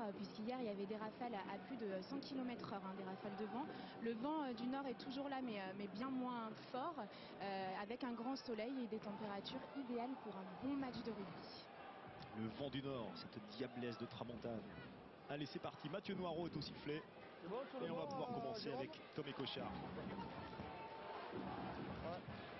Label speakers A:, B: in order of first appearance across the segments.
A: puisqu'hier il y avait des rafales à plus de 100 km/h, des rafales de vent. Le vent du nord est toujours là, mais bien moins fort, avec un grand soleil et des températures idéales pour un bon match de rugby.
B: Le vent du nord, cette diablesse de tramontane. Allez, c'est parti, Mathieu Noirot est au sifflet. Et on va pouvoir commencer avec Tom Écochard.
C: Ouais.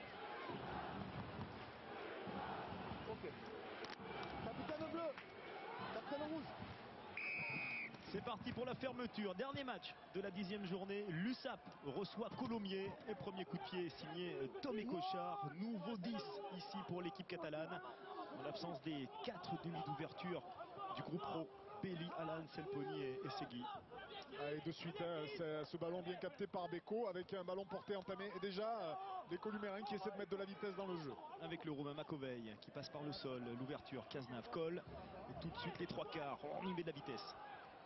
C: Ok. Capitaine bleu, capitaine rouge.
B: C'est parti pour la fermeture. Dernier match de la 10e journée. L'USAP reçoit Colomiers. Et premier coup de pied signé Tom Écochard. Nouveau 10 ici pour l'équipe catalane. En l'absence des 4 demi d'ouverture du groupe pro. Belli, Alan, Selponi et Segui.
D: Allez, de suite, ce ballon bien capté par Beko avec un ballon porté entamé. Et déjà, les Columérins qui essaient de mettre de la vitesse dans le jeu.
B: Avec le Romain Macoveil qui passe par le sol. L'ouverture, Cazenave colle. Et tout de suite les trois quarts. On y met de la vitesse.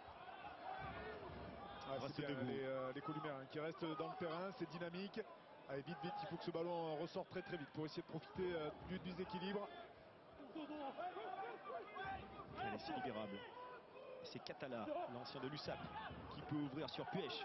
D: C'est bien les Columérins qui restent dans le terrain. C'est dynamique. Allez, vite, il faut que ce ballon ressorte très vite pour essayer de profiter du déséquilibre.
B: Allez, c'est libérable. C'est Catala, l'ancien de l'USAP, qui peut ouvrir sur Puech.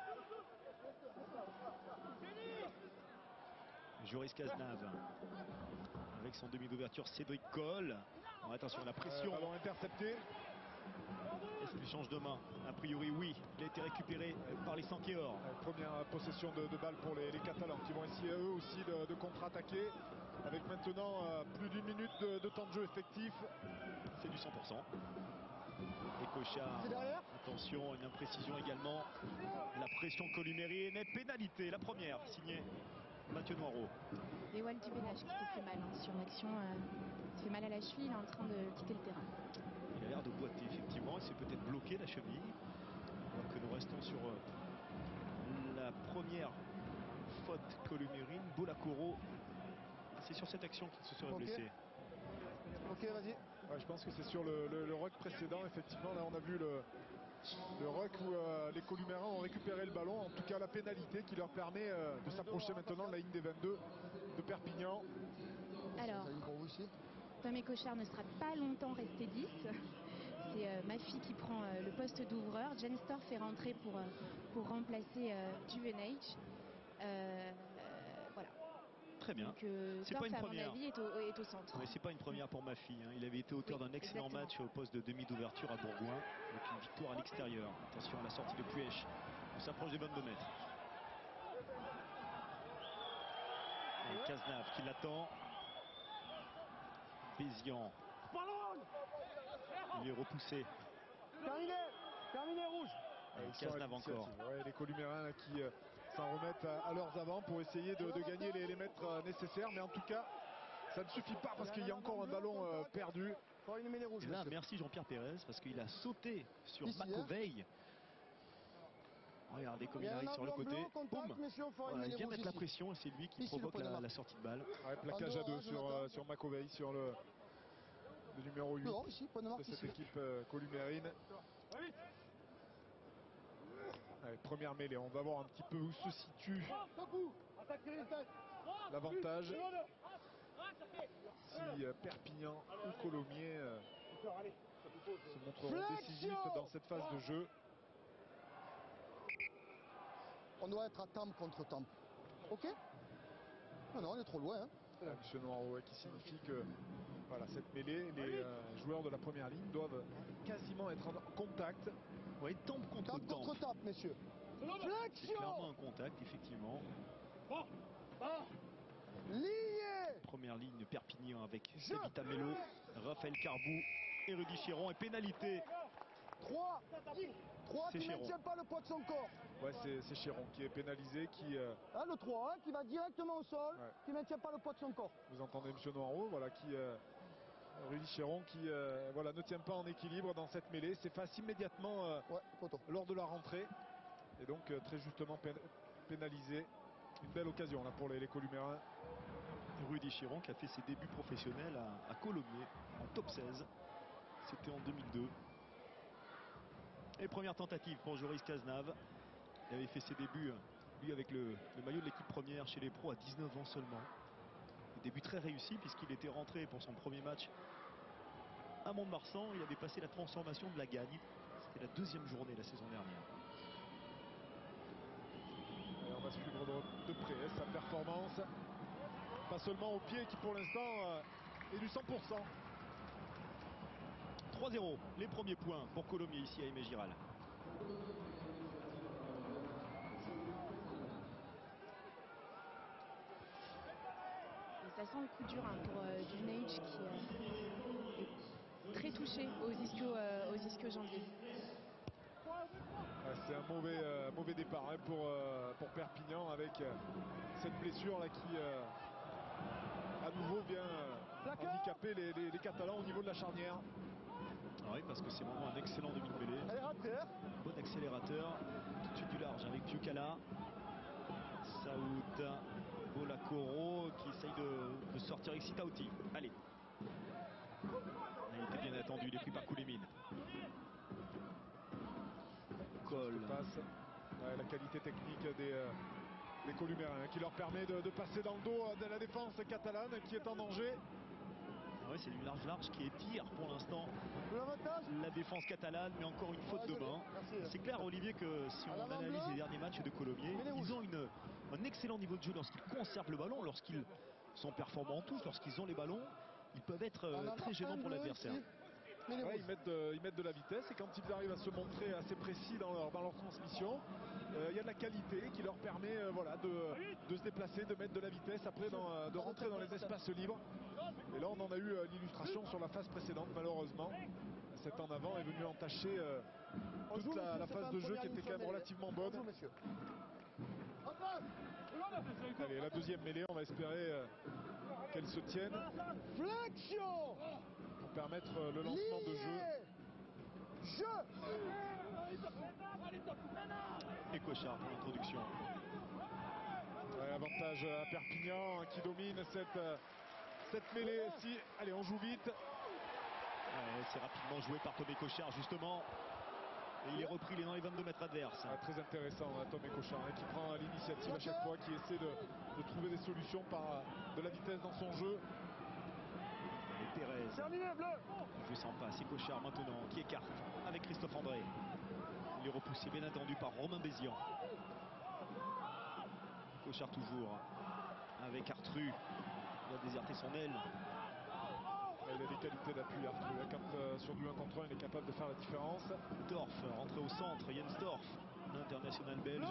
B: Joris Cazenave. Avec son demi d'ouverture, Cédric Coll. Attention à la pression.
D: Ballon intercepté.
B: Est-ce qu'il change de main? A priori, oui. Il a été récupéré par les Sankéors.
D: Première possession de balle pour les Catalans qui vont essayer eux aussi de contre-attaquer. Avec maintenant plus d'une minute de temps de jeu effectif.
B: C'est du 100%. Écochard, attention, une imprécision également. La pression columérine et pénalité, la première, signée Mathieu Noirot.
A: Et Walt Dubénage qui se fait mal sur l'action. Il se fait mal à la cheville, il est en train de quitter le terrain.
B: Il a l'air de boiter, effectivement, il s'est peut-être bloqué la cheville. Alors que nous restons sur la première faute columérine. Bolacoro, c'est sur cette action qu'il se serait blessé.
C: Ok, vas-y.
D: Ouais, je pense que c'est sur le ruck précédent, effectivement. Là, on a vu le ruck où les Columérins ont récupéré le ballon. En tout cas, la pénalité qui leur permet de s'approcher maintenant de la ligne des 22 de Perpignan.
A: Alors, Tom Écochard ne sera pas longtemps resté 10. C'est Mafi qui prend le poste d'ouvreur. Jen Storff est rentré pour remplacer Duvenage. Voilà.
B: Très bien.
A: C'est pas une première. À mon avis, est au centre.
B: Oui, c'est pas une première pour Mafi. Il avait été auteur d'un excellent match au poste de demi d'ouverture à Bourgoin, avec une victoire à l'extérieur. Attention à la sortie de Puech. On s'approche des 22 mètres. Et Cazenave qui l'attend. Bézian. Il est repoussé.
C: Terminé rouge.
B: Cazenave encore.
D: Ouais, les Columérins qui s'en remettent à leurs avants pour essayer de gagner les mètres nécessaires. Mais en tout cas, ça ne suffit pas parce qu'il y a encore un ballon perdu.
B: Et là, merci Jean-Pierre Pérez parce qu'il a sauté sur Macoveil. Regardez comme il arrive sur le côté. Boum. Voilà, il vient mettre la pression et c'est lui qui provoque la sortie de balle.
D: Ouais, plaquage à deux sur Macoveil, sur le numéro 8 de cette équipe columérine. Allez, première mêlée, on va voir un petit peu où se situe l'avantage. Si Perpignan ou Colomiers se montreront décisifs dans cette phase de jeu.
C: On doit être à temple contre temple. Ok? Non, on est trop loin.
D: Monsieur Noirot, qui signifie que voilà, cette mêlée, les joueurs de la première ligne doivent quasiment être en contact.
B: Oui, temple contre temple.
C: Contre temple, messieurs.
B: C'est clairement un contact, effectivement.
C: Lié.
B: Première ligne de Perpignan avec Sabita Mello, Raphaël Carbou et Rudy Chiron. Et pénalité.
C: 3 qui ne maintient pas le poids de son corps.
D: Ouais, c'est Chiron qui est pénalisé.
C: Le 3 qui va directement au sol, qui ne maintient pas le poids de son corps.
D: Vous entendez M. Noirot, voilà, Rudy Chiron qui voilà, ne tient pas en équilibre dans cette mêlée, s'efface immédiatement lors de la rentrée. Et donc très justement pénalisé. Une belle occasion là pour les Columérins.
B: Rudy Chiron qui a fait ses débuts professionnels à Colomiers en top 16. C'était en 2002. Et première tentative pour Joris Cazenave. Il avait fait ses débuts, lui, avec le maillot de l'équipe première chez les pros à 19 ans seulement. Des débuts très réussis puisqu'il était rentré pour son premier match à Mont-de-Marsan. Il avait passé la transformation de la gagne. C'était la deuxième journée la saison dernière.
D: Et on va suivre de près sa performance. Pas seulement au pied qui pour l'instant est du 100%.
B: 3-0, les premiers points pour Colomiers ici à Aimé-Giral.
A: Ça sent le coup dur pour Dunaj qui est très touché aux ischio-jambiers.
D: C'est un mauvais départ pour Perpignan avec cette blessure là qui à nouveau vient handicaper les Catalans au niveau de la charnière.
B: Oui, parce que c'est vraiment un excellent demi-mêlée. Bon accélérateur. Tout de suite du large avec Dioukala. Saoud Bolakoro qui essaye de sortir avec Sitaouti. Allez. Il était bien attendu, il est pris par Koulimine. Cole.
D: La qualité technique des Columériens qui leur permet de passer dans le dos de la défense catalane qui est en danger.
B: Ah ouais, c'est du large qui étire pour l'instant la défense catalane, mais encore une faute de main. C'est clair, Olivier, que si on analyse les derniers matchs de Colomiers, ils ont un excellent niveau de jeu lorsqu'ils conservent le ballon, lorsqu'ils sont performants en touche, lorsqu'ils ont les ballons, ils peuvent être très gênants pour l'adversaire.
D: Ouais, ils mettent de la vitesse et quand ils arrivent à se montrer assez précis dans leur transmission, il y a de la qualité qui leur permet de se déplacer, de mettre de la vitesse, après de rentrer dans les espaces libres. Et là on en a eu l'illustration sur la phase précédente malheureusement. Cet en avant est venu entacher toute la phase de jeu qui était quand même relativement bonne. Allez, la deuxième mêlée, on va espérer qu'elle se tienne.
C: Flexion
D: pour permettre le lancement de jeu.
B: Et Cochard pour l'introduction.
D: Ouais, avantage à Perpignan qui domine cette mêlée. Si, allez, on joue vite.
B: Ouais, c'est rapidement joué par Tomé Cochard justement. Et il est repris dans les 22 mètres adverses.
D: Très intéressant, Tomé Cochard, qui prend l'initiative à chaque fois, qui essaie de trouver des solutions par de la vitesse dans son jeu.
B: Et Pérez. Le jeu s'en passe. Et Cochard maintenant qui écarte avec Christophe André. Il est repoussé bien entendu par Romain Bézian. Cochard toujours avec Artru. Il a déserté son aile.
D: Il a des qualités d'appui, Artru. Quand sur du 1 contre 1, il est capable de faire la différence.
B: Dorf rentré au centre. Jens Dorf, l'international belge.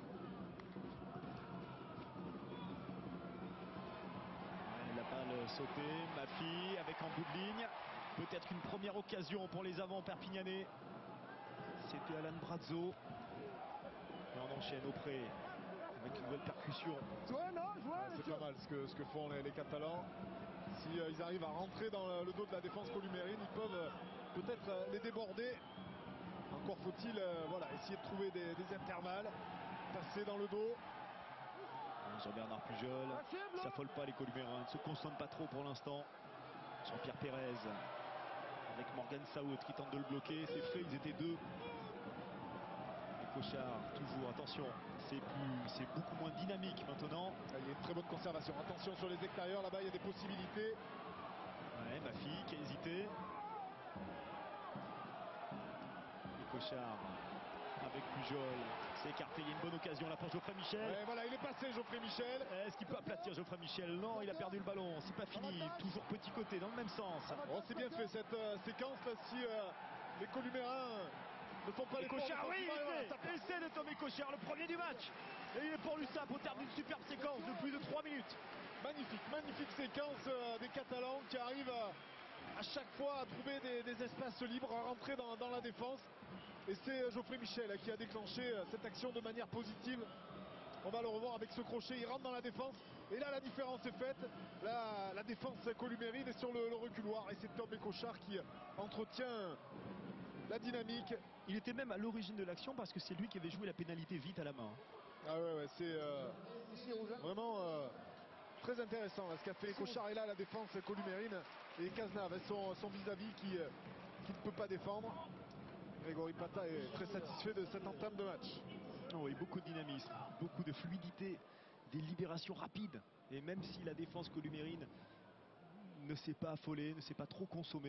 B: La balle sautée, Mafi avec en bout de ligne. Peut-être une première occasion pour les avants perpignanais. C'était Alan Brazzo. Et on enchaîne auprès avec une nouvelle percussion.
D: C'est pas mal ce que font les Catalans. Si ils arrivent à rentrer dans le dos de la défense columérine, ils peuvent peut-être les déborder. Encore faut-il essayer de trouver des intervalles, passer dans le dos.
B: Jean-Bernard Pujol, ça s'affole pas les Columérins, ne se concentrent pas trop pour l'instant. Jean-Pierre Pérez avec Morgan Saoud qui tente de le bloquer, c'est fait, ils étaient deux. Et Cochard, toujours, attention, c'est beaucoup moins dynamique maintenant.
D: Il y a une très bonne conservation, attention sur les extérieurs, là-bas il y a des possibilités.
B: Ouais, ma fille qui a hésité. Et Cochard avec Pujol, c'est écarté, il y a une bonne occasion là pour Geoffrey Michel.
D: Ouais, voilà, il est passé Geoffrey Michel.
B: Est-ce qu'il peut aplatir Geoffrey Michel? Non, il a perdu le ballon, c'est pas fini, toujours petit côté, dans le même sens.
D: Oh, c'est bien fait cette séquence là, si les Columérins ne font pas les
B: Cochard, oui, essai de Tomé Cochard, le premier du match. Et il est pour l'USAP au terme d'une superbe séquence de plus de 3 minutes.
D: Magnifique séquence des Catalans qui arrivent à chaque fois à trouver des espaces libres, à rentrer dans la défense. Et c'est Geoffrey Michel qui a déclenché cette action de manière positive. On va le revoir avec ce crochet, il rentre dans la défense. Et là la différence est faite. La défense columérine est sur le reculoir. Et c'est Tomé Cochard qui entretient la dynamique.
B: Il était même à l'origine de l'action parce que c'est lui qui avait joué la pénalité vite à la main.
D: Ah ouais, c'est vraiment très intéressant là, ce qu'a fait Cochard. Et là la défense columérine et Cazenave, son vis-à-vis qui ne peut pas défendre. Grégory Pata est très satisfait de cette entame de match.
B: Oui, beaucoup de dynamisme, beaucoup de fluidité, des libérations rapides. Et même si la défense columérine ne s'est pas affolée, ne s'est pas trop consommée,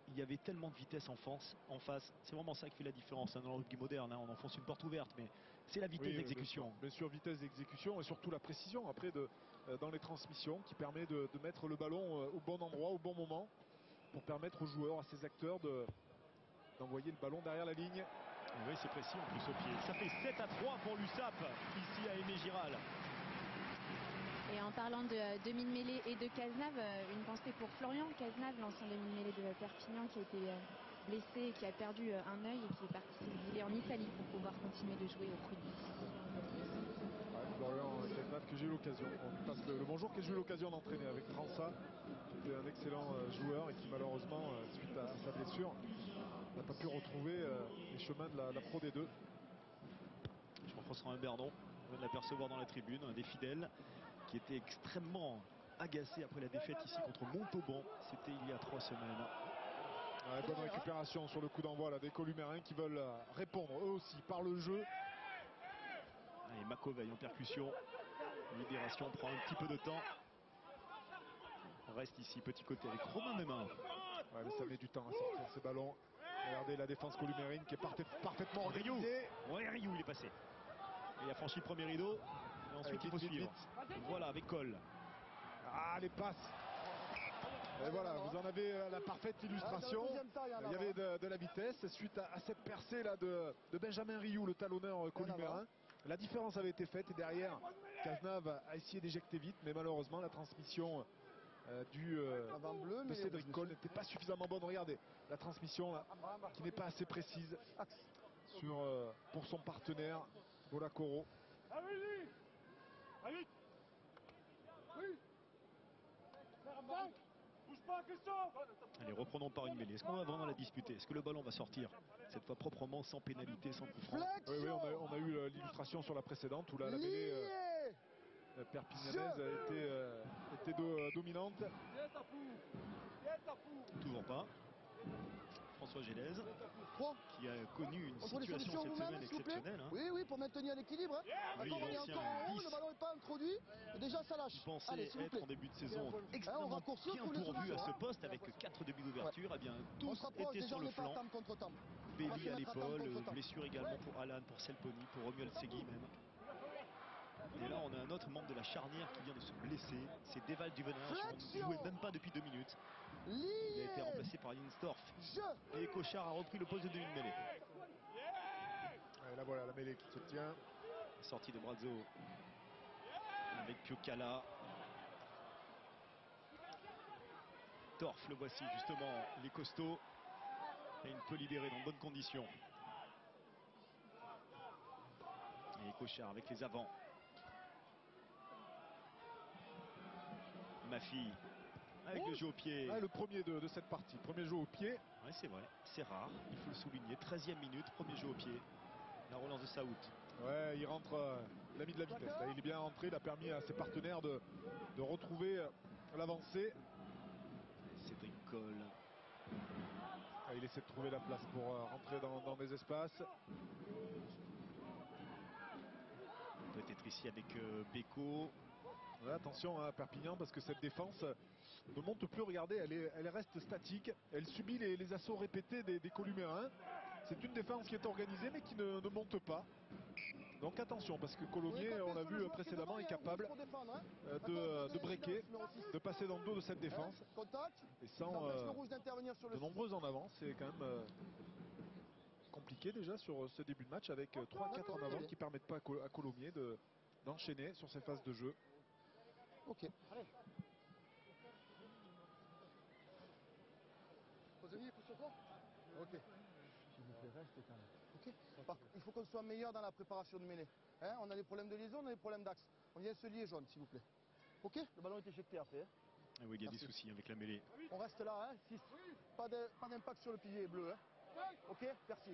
B: il y avait tellement de vitesse en face. C'est vraiment ça qui fait la différence dans le rugby moderne. On enfonce une porte ouverte, mais c'est la vitesse d'exécution.
D: Bien sûr, vitesse d'exécution et surtout la précision après dans les transmissions qui permet de mettre le ballon au bon endroit, au bon moment pour permettre aux joueurs, à ces acteurs d'envoyer le ballon derrière la ligne.
B: Et oui, c'est précis en plus au pied. Ça fait 7-3 pour l'USAP ici à Aimé-Giral.
A: Et en parlant de demi-mêlée et de Cazenave, une pensée pour Florian Cazenave, l'ancien demi-mêlée de Perpignan qui a été blessé et qui a perdu un œil et qui est parti s'exiler en Italie pour pouvoir continuer de jouer au rugby.
D: Florian Cazenave que j'ai eu l'occasion, on passe le bonjour, que j'ai eu l'occasion d'entraîner avec Transa, qui était un excellent joueur et qui malheureusement, suite à sa blessure, n'a pas pu retrouver les chemins de la Pro D2.
B: Jean-François Bernon, on vient de l'apercevoir dans la tribune, un des fidèles qui était extrêmement agacé après la défaite ici contre Montauban. C'était il y a 3 semaines.
D: Ouais, bonne récupération sur le coup d'envoi là, des Columérins qui veulent répondre eux aussi par le jeu.
B: Et Macoveille en percussion. Libération prend un petit peu de temps. On reste ici, petit côté avec Romain Mémin.
D: Ouais, mais ça met du temps à sortir ces ballons. Regardez la défense columérine qui est parfaitement organisée.
B: Ouais, Rioux il est passé. Il a franchi le premier rideau. Et ensuite il faut suivre. Voilà, avec Cole.
D: Ah, les passes. Et voilà, vous en avez la parfaite illustration. Il y avait de la vitesse suite à cette percée là de Benjamin Rioux, le talonneur columérin. La différence avait été faite et derrière, Cazenave a essayé d'éjecter vite, mais malheureusement la transmission de Cédric Cole n'était pas suffisamment bonne. Regardez, la transmission là, qui n'est pas assez précise pour son partenaire, Bolacoro.
B: Allez, reprenons par une mêlée. Est-ce qu'on va vraiment la disputer? Est-ce que le ballon va sortir cette fois proprement, sans pénalité, sans coup franc?
D: Oui, on a eu l'illustration sur la précédente où la mêlée perpignanaise a été dominante.
B: Toujours pas. François Gélez, qui a connu une situation cette semaine exceptionnelle.
C: Oui, pour maintenir l'équilibre.
B: Oui,
C: on est encore en haut, le ballon n'est pas introduit. Et déjà, ça lâche.
B: Il pensait être en début de saison extrêmement bien pourvu à ce poste avec 4 débuts d'ouverture. Eh bien, tous étaient sur le flanc. Béli à l'épaule, blessure également pour Alan, pour Selponi, pour Romuald Segui même. Et là, on a un autre membre de la charnière qui vient de se blesser. C'est Deval Duvenage. On ne jouait même pas depuis 2 minutes. Il a été remplacé par Linsdorf. Et Cochard a repris le poste de demi-mêlée.
D: Et là, voilà la mêlée qui se tient.
B: Sortie de Brazzo avec Piocala. Dorf, le voici justement, il est costaud. Et il peut libérer dans de bonnes conditions. Et Cochard avec les avants. Mafi avec le jeu au pied.
D: Le premier de cette partie, premier jeu au pied.
B: Oui, c'est vrai, c'est rare, il faut le souligner. 13e minute, premier jeu au pied. La relance de Saout.
D: Ouais, il rentre, il a mis de la vitesse. Là, il est bien rentré, il a permis à ses partenaires de retrouver l'avancée.
B: Cédric Cole.
D: Il essaie de trouver la place pour rentrer dans des espaces.
B: Peut-être ici avec Beko.
D: Ouais, attention à Perpignan parce que cette défense ne monte plus. Regardez, elle reste statique. Elle subit les assauts répétés des Columérins. C'est une défense qui est organisée mais qui ne monte pas. Donc attention parce que Colomiers, on l'a vu précédemment, est capable de breaker, de passer dans le dos de cette défense. Et sans de nombreux en avant, c'est quand même compliqué déjà sur ce début de match avec 3-4 en avant qui ne permettent pas à Colomiers d'enchaîner sur ces phases de jeu.
C: Ok. Allez. Ok. S'il vous plaît, reste quand même. Ok. Il faut qu'on soit meilleur dans la préparation de mêlée. On a des problèmes de liaison, on a des problèmes d'axe. On vient se lier jaune, s'il vous plaît. Ok. Le ballon est éjecté après.
B: Ah oui, il y a des soucis avec la mêlée.
C: On reste là, 6. Pas d'impact sur le pilier bleu. Ok. Merci.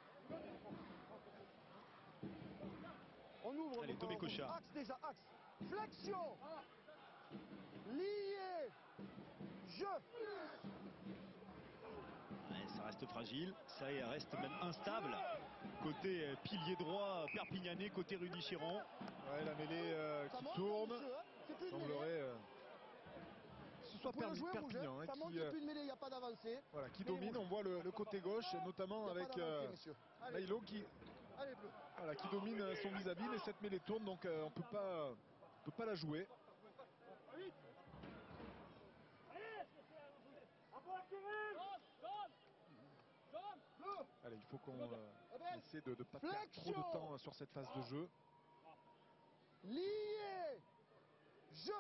C: On ouvre.
B: Allez, Tomé Cochard.
C: Axe déjà, axe. Flexion. Lié. Jeu.
B: Ouais, ça reste fragile, ça reste même instable. Côté pilier droit perpignanais, côté Rudy Chiron.
D: Ouais, la mêlée qui tourne. Semblerait soit
C: Pour le jouer rouge,
D: Perpignan
C: ça montre qu'il n'y a plus de mêlée, il n'y a pas d'avancée.
D: Voilà, qui domine, on voit le côté gauche, et notamment avec Maïlo qui domine son vis-à-vis, mais cette mêlée tourne, donc on ne peut pas la jouer. Allez, il faut qu'on essaie de ne pas perdre trop de temps sur cette phase de jeu.
C: Lié, jeu.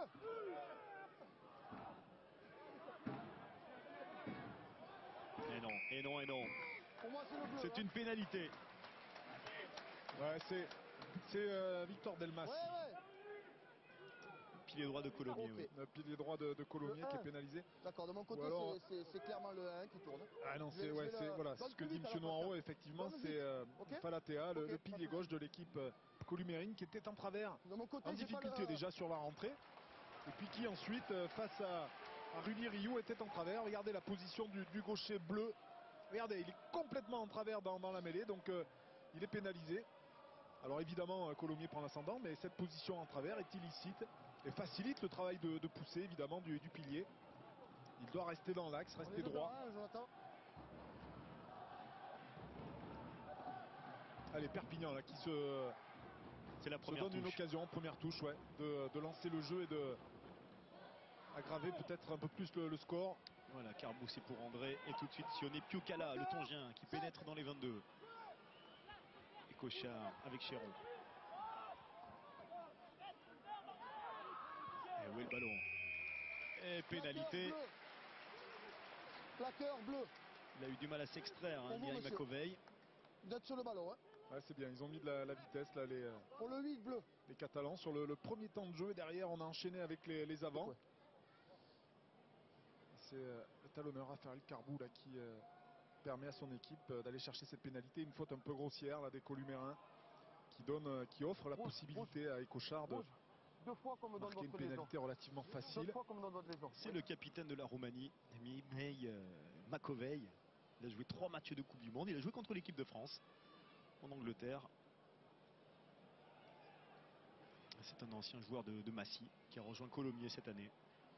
B: Et non.
C: Pour moi, c'est le bleu.
B: C'est une pénalité.
D: Ouais, c'est Victor Delmas.
C: Ouais.
B: Pilier droit de Colomiers.
C: Okay.
B: Oui.
D: Le pilier droit de Colomiers qui est pénalisé.
C: D'accord, de mon côté,
D: alors...
C: c'est clairement le 1 qui tourne.
D: Ah non, c'est voilà, ce que dit M. Noiro, effectivement, c'est Falatea, le pilier gauche de l'équipe columérine, qui était en travers, en difficulté déjà sur la rentrée. Et puis qui ensuite, face à Rudy Rioux, était en travers. Regardez la position du gaucher bleu. Regardez, il est complètement en travers dans la mêlée, donc il est pénalisé. Alors évidemment, Colomiers prend l'ascendant, mais cette position en travers est illicite et facilite le travail de poussée, évidemment, du pilier. Il doit rester dans l'axe, rester droit. Allez, Perpignan là, qui se donne une occasion, première touche, de lancer le jeu et de aggraver peut-être un peu plus le score.
B: Voilà, Carboussé pour André, et tout de suite Sionné Piukala, le Tongien, qui pénètre dans les 22. Et Cochard avec Chéron. Et où est le ballon? Et pénalité.
C: Plaqueur bleu.
B: Il a eu du mal à s'extraire, Ndiaye Makovey.
C: Vous êtes sur le ballon,
D: Ouais, c'est bien, ils ont mis de la vitesse là,
C: pour le 8 bleu.
D: Les Catalans sur le premier temps de jeu, et derrière on a enchaîné avec les avants. Ouais. C'est le talonneur Raphaël Carbou là, qui permet à son équipe d'aller chercher cette pénalité, une faute un peu grossière là, des Columérins, qui offre la possibilité à Écochard de marquer une pénalité relativement facile.
B: C'est le capitaine de la Roumanie, Ndiaye Makovey. Il a joué 3 matchs de Coupe du Monde. Il a joué contre l'équipe de France en Angleterre. C'est un ancien joueur de Massy qui a rejoint Colomiers cette année.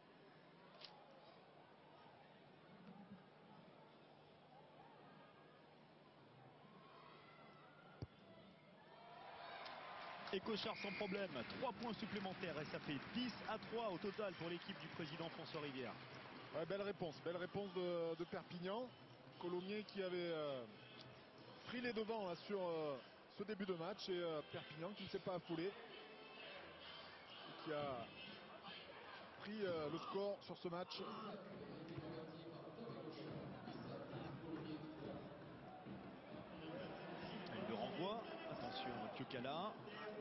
B: Et Cochard sans problème, 3 points supplémentaires et ça fait 10-3 au total pour l'équipe du président François Rivière.
D: Ouais, belle réponse de Perpignan. Colomiers qui avait pris les devants là, sur ce début de match, et Perpignan qui ne s'est pas affolé et qui a pris le score sur ce match.
B: Il le renvoie, attention Piukala.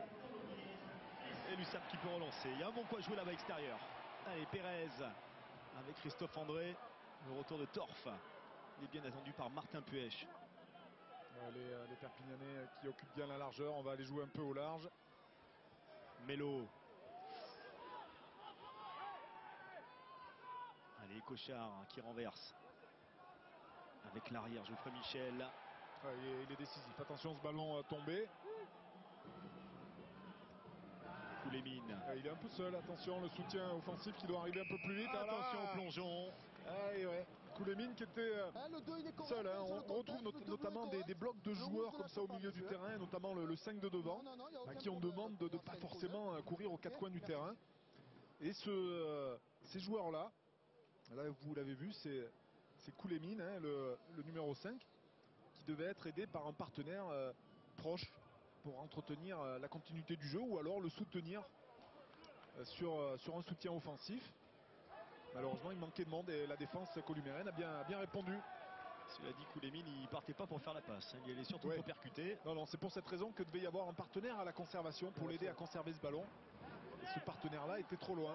B: Et Lussap qui peut relancer. Il y a un bon coup à jouer là-bas extérieur. Allez, Pérez avec Christophe André. Le retour de Torf. Il est bien attendu par Martin Puech.
D: Les Perpignanais qui occupent bien la largeur. On va aller jouer un peu au large.
B: Mélo. Allez, Cochard qui renverse. Avec l'arrière, Geoffrey Michel.
D: Ouais, il est décisif. Attention, ce ballon tombé.
B: Koulémine.
D: Il est un peu seul. Attention, le soutien offensif qui doit arriver un peu plus vite.
B: Attention au plongeon.
D: Koulémine qui était seul. On retrouve notamment des blocs de joueurs comme ça au milieu du terrain, notamment le 5 de devant, à qui on demande de ne pas forcément courir aux 4 coins du terrain. Et ces joueurs-là, là vous l'avez vu, c'est Koulémine, le numéro 5, qui devait être aidé par un partenaire proche pour entretenir la continuité du jeu, ou alors le soutenir sur un soutien offensif. Malheureusement, il manquait de monde et la défense columérienne a bien répondu.
B: Cela dit, Koulémine, il partait pas pour faire la passe. Il allait surtout pour percuter.
D: Non, c'est pour cette raison que devait y avoir un partenaire à la conservation pour l'aider à conserver ce ballon. Et ce partenaire-là était trop loin.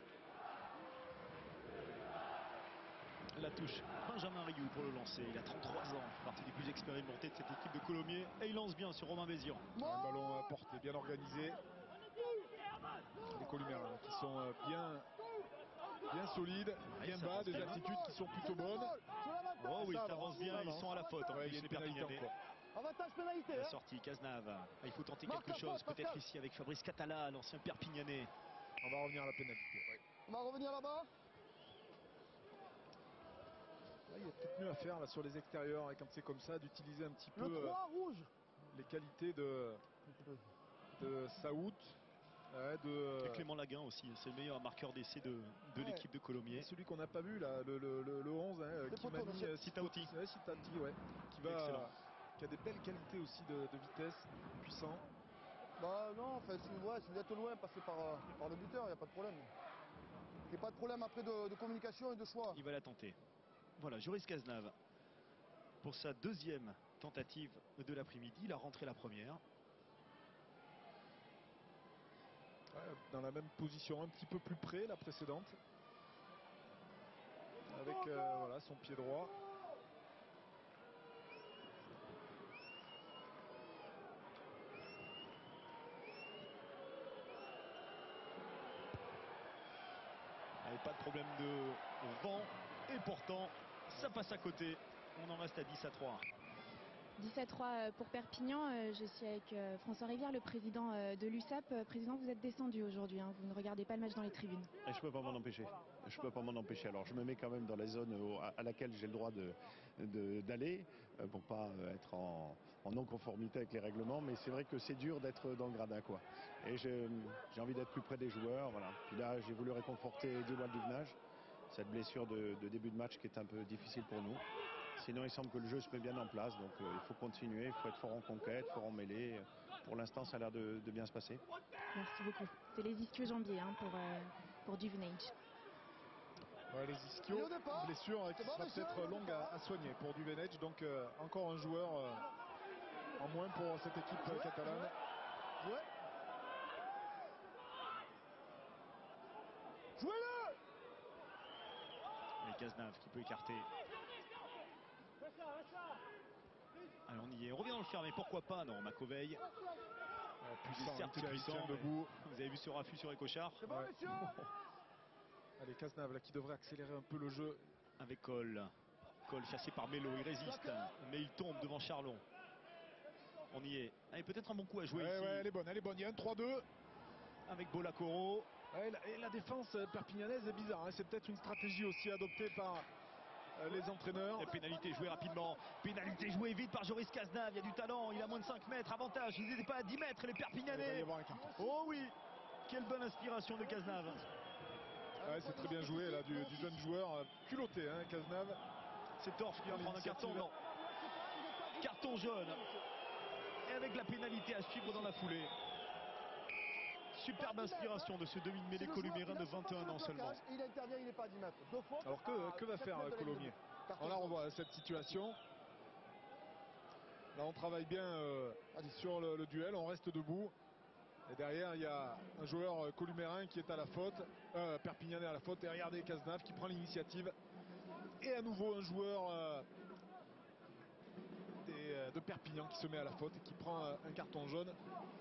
B: La touche, Benjamin Rioux pour le lancer. Il a 33 ans, partie des plus expérimentés de cette équipe de Colomiers. Et il lance bien sur Romain Bézian.
D: Un ballon porté, bien organisé. Les Columériens qui sont bien solides, bien bas, des attitudes qui sont plutôt bonnes.
B: Oh oui, ça avance bien, ils sont à la faute.
D: Il y a une pénalité encore.
C: Avantage pénalité.
B: La sortie, Cazenave. Il faut tenter quelque chose, peut-être ici avec Fabrice Catala, l'ancien Perpignanais.
D: On va revenir à la pénalité.
C: On va revenir là-bas.
D: il y a peut-être mieux à faire là, sur les extérieurs, et quand c'est comme ça, d'utiliser un petit peu
C: rouge.
D: Les qualités de Saoud.
B: De Clément Laguin aussi, c'est le meilleur marqueur d'essai de l'équipe de Colomiers.
D: Celui qu'on n'a pas vu là, le 11, Kimani
B: Sitauti.
D: Sitauti, qui a des belles qualités aussi de vitesse, puissant.
C: Bah non, enfin, si vous êtes loin, passez par le buteur, il n'y a pas de problème. Il n'y a pas de problème après de communication et de choix.
B: Il va la tenter. Voilà, Joris Cazenave, pour sa deuxième tentative de l'après-midi, il a rentré la première.
D: Dans la même position, un petit peu plus près la précédente. Avec voilà, son pied droit.
B: Allez, pas de problème de vent. Et pourtant, ça passe à côté. On en reste à 10-3.
A: 10-3 pour Perpignan. Je suis avec François Rivière, le président de l'USAP. Président, vous êtes descendu aujourd'hui, hein. Vous ne regardez pas le match dans les tribunes.
E: Et je peux pas m'en empêcher. Je peux pas m'en empêcher. Alors je me mets quand même dans la zone à laquelle j'ai le droit d'aller pour pas être en non-conformité avec les règlements. Mais c'est vrai que c'est dur d'être dans le gradin, quoi. Et j'ai envie d'être plus près des joueurs. Voilà. Puis là, j'ai voulu réconforter Dewald Duvenage. Cette blessure de début de match qui est un peu difficile pour nous. Sinon, il semble que le jeu se met bien en place, donc il faut continuer, il faut être fort en conquête, fort en mêlée. Pour l'instant, ça a l'air de bien se passer.
A: Merci beaucoup. C'est les ischio-jambiers pour Duvenage.
D: Ouais, les ischios, blessure qui sera peut-être longue à soigner pour Duvenage. Donc encore un joueur en moins pour cette équipe catalane.
C: Jouez-le!
B: Et Cazenave qui peut écarter. Allez, on y est. On revient dans le fermé. Pourquoi pas? Non, Macoveille.
D: Puissant,
B: certes puissant.
D: debout.
B: Vous avez vu ce raffut sur Écochard?
C: C'est bon, messieurs!
D: Allez, Cazenave là, qui devrait accélérer un peu le jeu.
B: Avec Cole. Cole chassé par Melo. Il résiste. Mais il tombe devant Charlon. On y est. Allez, peut-être un bon coup à jouer ici.
D: Ouais, elle est bonne. Il y a un 3-2.
B: Avec Bolacoro.
D: Et la défense perpignanaise est bizarre. Hein. C'est peut-être une stratégie aussi adoptée par les entraîneurs.
B: La pénalité jouée rapidement. Pénalité jouée vite par Joris Cazenave. Il y a du talent. Il a moins de 5 mètres. Avantage. Ils n'étaient pas à 10 mètres, les Perpignanais.
D: Il va y avoir un carton.
B: Oh oui. Quelle bonne inspiration de Cazenave.
D: Ouais, c'est très bien joué là, du jeune joueur culotté, hein, Cazenave.
B: C'est Torf qui va prendre un carton. Non. Carton jaune. Et avec la pénalité à suivre dans la foulée. Superbe inspiration de ce demi-mêlée colomérin de 21 ans seulement.
C: Il intervient, il n'est pas à 10 mètres.
D: Alors que va faire Colomiers? Alors là on voit cette situation. Là on travaille bien sur le duel, on reste debout. Et derrière il y a un joueur columérin qui est à la faute, perpignanais à la faute. Et regardez Cazenave qui prend l'initiative. Et à nouveau un joueur de Perpignan qui se met à la faute et qui prend un carton jaune.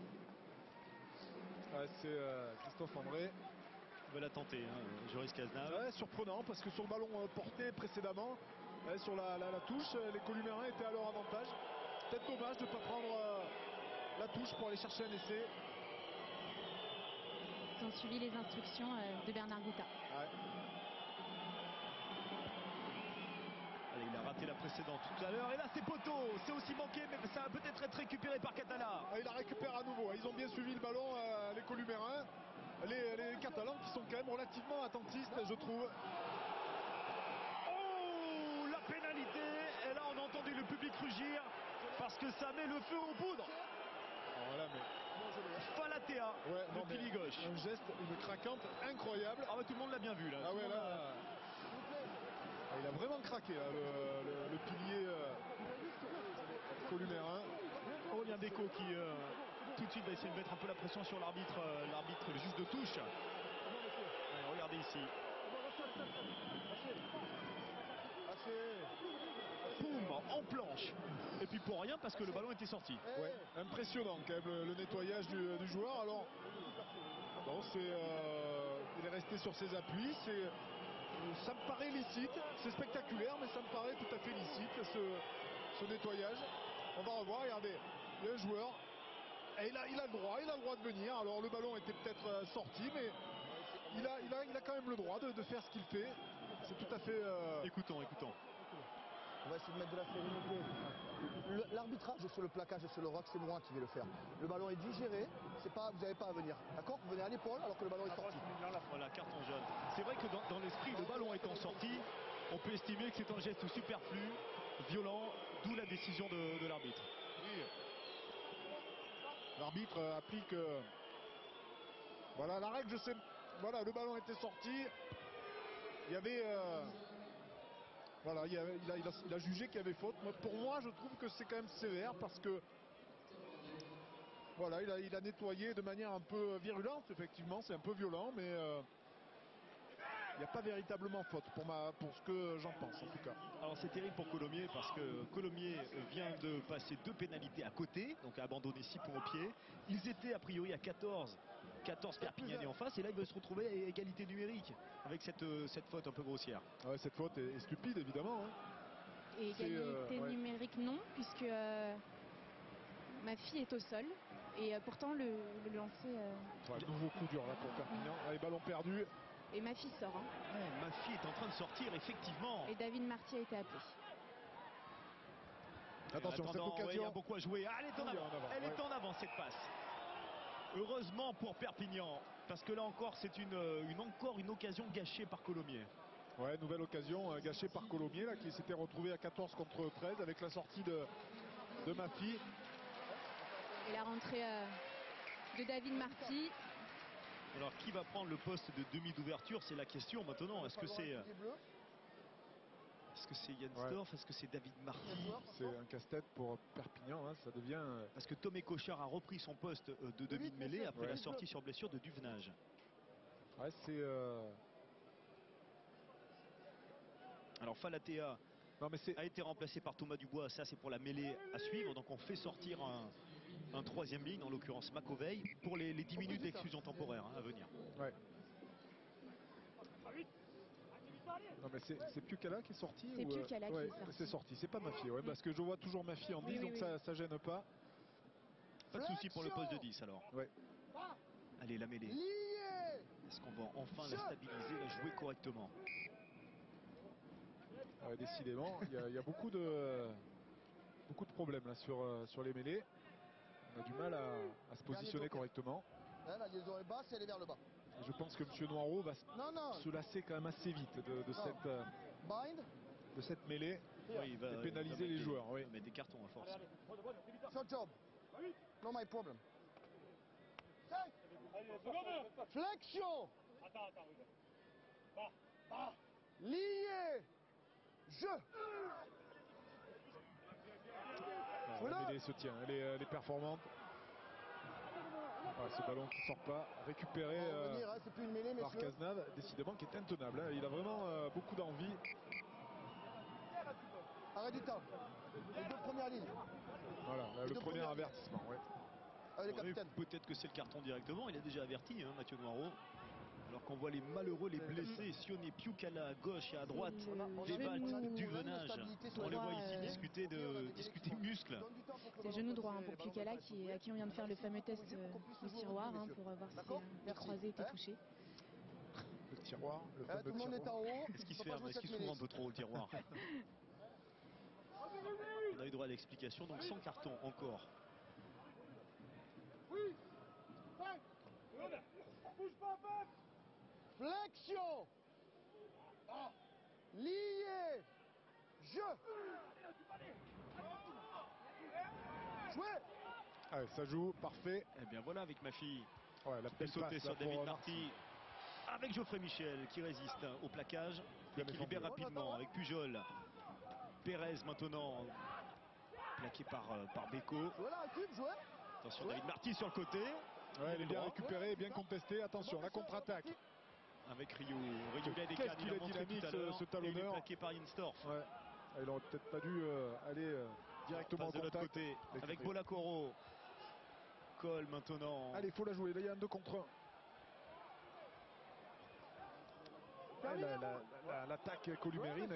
D: C'est Christophe André.
B: Il va la tenter, hein, Joris Cazenave.
D: Ouais, surprenant parce que sur le ballon porté précédemment, sur la touche, les Columérins étaient à leur avantage. Peut-être dommage de ne pas prendre la touche pour aller chercher un essai.
A: Ils ont suivi les instructions de Bernard Gouta.
D: Ouais.
B: Allez, il a raté la précédente tout à l'heure. Et là, c'est poteau. C'est aussi manqué, mais ça va peut-être être récupéré par Catala.
D: Il la récupère à nouveau. Ils ont bien suivi le ballon, les Columérins. Les Catalans qui sont quand même relativement attentistes, je trouve.
B: Oh, la pénalité. Et là, on a entendu le public rugir parce que ça met le feu aux poudres.
D: Voilà, mais...
B: Falatea, le pilier gauche.
D: Un geste, une craquante incroyable.
B: Ah bah, tout le monde l'a bien vu là.
D: Ah ouais, là... il a vraiment craqué là, le pilier columérin.
B: Aurélien Déco qui tout de suite va essayer de mettre un peu la pression sur l'arbitre, le juge de touche. Allez, regardez ici. Boum, en planche. Et puis pour rien parce que le ballon était sorti.
D: Ouais, impressionnant quand même le nettoyage du joueur. Alors, bon, il est resté sur ses appuis. Ça me paraît licite, c'est spectaculaire, mais ça me paraît tout à fait licite ce nettoyage. On va revoir, regardez, il y a un joueur, et il a le droit de venir. Alors le ballon était peut-être sorti, mais il a quand même le droit de faire ce qu'il fait. C'est tout à fait...
B: Écoutons.
C: On va essayer de mettre de la sérénité. L'arbitrage sur le plaquage et sur le rock, c'est moi qui vais le faire. Le ballon est digéré, c'est pas, vous n'avez pas à venir. D'accord? Vous venez à l'épaule alors que le ballon est sorti.
B: Voilà, carton jaune. C'est vrai que dans l'esprit, le ballon étant sorti, on peut estimer que c'est un geste superflu, violent, d'où la décision de l'arbitre.
D: Oui. L'arbitre applique voilà la règle, je sais. Voilà, le ballon était sorti. Il y avait voilà, il a jugé qu'il y avait faute. Pour moi, je trouve que c'est quand même sévère parce que voilà, il a nettoyé de manière un peu virulente, effectivement, c'est un peu violent, mais il n'y a pas véritablement faute pour ce que j'en pense en tout cas.
B: Alors c'est terrible pour Colomiers parce que Colomiers vient de passer 2 pénalités à côté, donc a abandonné 6 points au pied. Ils étaient a priori à 14 Perpignanais en face et là ils veulent se retrouver à égalité numérique avec cette faute un peu grossière.
D: Ouais, cette faute est stupide évidemment. Hein.
A: Et égalité numérique non, puisque ma fille est au sol et pourtant le lancer...
D: Ouais, nouveau coup dur là pour Perpignan, les ballons perdus.
A: Et ma fille sort. Hein.
B: Ouais, ma fille est en train de sortir, effectivement.
A: Et David Marty a été appelé.
D: Attention, cette occasion.
B: Il y a beaucoup à jouer. Ah, elle est en avant. Elle est en avant, cette passe. Heureusement pour Perpignan, parce que là encore, c'est encore une occasion gâchée par Colomiers.
D: Ouais, nouvelle occasion gâchée par Colomiers, là, qui s'était retrouvé à 14 contre 13 avec la sortie de Mafi.
A: Et la rentrée de David Marty.
B: Alors qui va prendre le poste de demi d'ouverture, c'est la question maintenant. Est-ce que c'est Jens Dorf? Est-ce que c'est David Marty?
D: C'est un casse-tête pour Perpignan, hein, ça devient...
B: Parce que Tomé Cochard a repris son poste de demi de mêlée après la sortie sur blessure de Duvenage.
D: Ouais, c'est...
B: Alors Falatea a été remplacé par Thomas Dubois, ça c'est pour la mêlée à suivre, donc on fait sortir un troisième ligne, en l'occurrence McAvey, pour les 10 minutes d'exclusion temporaire à venir.
D: Ouais. Non mais c'est Piukala qui est sorti?
A: C'est Piukala qui est sorti.
D: C'est sorti, c'est pas Mafi, parce que je vois toujours Mafi en 10, donc ça gêne pas.
B: Pas de souci pour le poste de 10 alors.
D: Ouais.
B: Allez, la mêlée. Est-ce qu'on va enfin la stabiliser, la jouer correctement?
D: Ouais, décidément, il y a beaucoup de problèmes là sur les mêlées. On a du mal à se positionner correctement.
C: La liaison est basse et elle est vers le bas.
D: Et je pense que M. Noireau va se lasser quand même assez vite de cette mêlée.
B: Oui, il va
D: pénaliser les joueurs. Oui.
B: Mais des cartons à force.
C: It's your job. Not my problem. Flexion. Lié. Jeu.
D: La mêlée se tient, elle est performante. Ce ballon qui sort pas, récupéré par Cazenave, décidément qui est intenable. Hein. Il a vraiment beaucoup d'envie.
C: Arrêt du temps. Les 2 premières lignes.
D: Voilà, le premier avertissement. Ouais.
B: Peut-être que c'est le carton directement. Il a déjà averti, hein, Mathieu Noireau. Alors qu'on voit les malheureux, les blessés, Sionné, Piukala à gauche et à droite, Desvaldes, Duvenage. On les voit ici discuter muscles.
A: C'est le genou droit pour Piukala à qui on vient de faire le fameux test du tiroir pour voir si les croisés étaient touchés.
D: Le tiroir, le fameux
C: tout le monde est en haut.
B: Est-ce qu'il s'ouvre un peu trop au tiroir? On a eu droit à l'explication, donc sans carton encore.
C: Flexion. Lié. Jeu. Jouer.
D: Allez, ça joue, parfait.
B: Et bien voilà avec ma fille.
D: Ouais, la belle
B: sauter
D: passe,
B: sur
D: là,
B: David Marty. Avec Geoffrey Michel qui résiste au plaquage et qui libère rapidement avec Pujol. Pérez maintenant plaqué par Beko. Attention, David Marty sur le côté.
D: Ouais, il est bien récupéré, bien contesté. Attention, la contre-attaque.
B: Avec Rio. Il a des cannes, il a montré tout à l'heure.
D: Ce talonneur.
B: Il est plaqué par Jensdorf.
D: Ouais. Il aurait peut-être pas dû aller directement au
B: de l'autre côté. Avec Bolacoro. Cole maintenant.
D: Allez, il faut la jouer. Là, il y a un 2 contre 1. L'attaque Columérine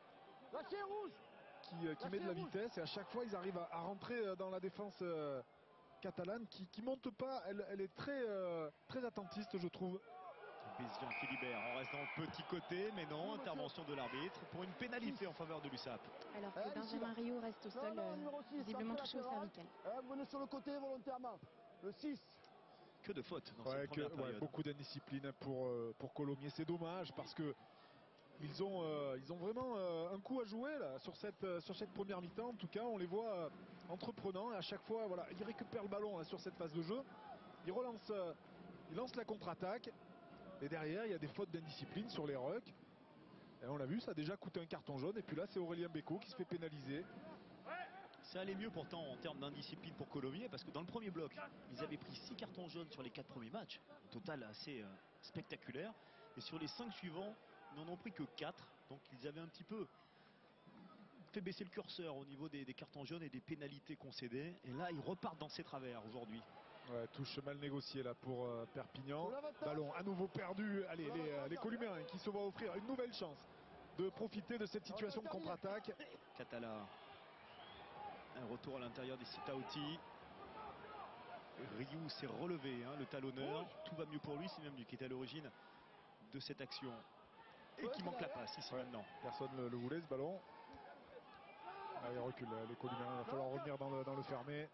D: qui met de la vitesse et à chaque fois ils arrivent à rentrer dans la défense catalane qui monte pas, elle est très attentiste je trouve.
B: Bézian qui libère, on reste dans le petit côté, mais non, intervention de l'arbitre pour une pénalité en faveur de l'USAP.
A: Alors que Benjamin Rio reste au sol, visiblement touché au cervical.
C: Vous venez sur le côté volontairement. Le 6.
B: Que de fautes dans cette première période.
D: Beaucoup d'indiscipline pour Colomiers. C'est dommage parce que ils ont vraiment un coup à jouer là, sur cette première mi-temps. En tout cas, on les voit entreprenants. Et à chaque fois, voilà, ils récupèrent le ballon là, sur cette phase de jeu. Ils lancent la contre-attaque. Et derrière, il y a des fautes d'indiscipline sur les rucks. Et on l'a vu, ça a déjà coûté un carton jaune. Et puis là, c'est Aurélien Bécaud qui se fait pénaliser.
B: Ça allait mieux pourtant en termes d'indiscipline pour Colomiers, parce que dans le premier bloc, ils avaient pris 6 cartons jaunes sur les 4 premiers matchs. Un total assez spectaculaire. Et sur les 5 suivants, ils n'en ont pris que 4. Donc ils avaient un petit peu fait baisser le curseur au niveau des cartons jaunes et des pénalités concédées. Et là, ils repartent dans ses travers aujourd'hui.
D: Ouais, touche mal négociée là pour Perpignan. Ballon à nouveau perdu. Allez, les Columériens qui se vont offrir une nouvelle chance de profiter de cette situation de contre-attaque.
B: Catala. Un retour à l'intérieur des Sitaoti. Ryu s'est relevé, hein, le talonneur. Tout va mieux pour lui, c'est même lui qui était à l'origine de cette action. Et qui manque la passe ici maintenant.
D: Personne ne le voulait ce ballon. Allez, il recule les Columériens, il va falloir revenir dans le fermé.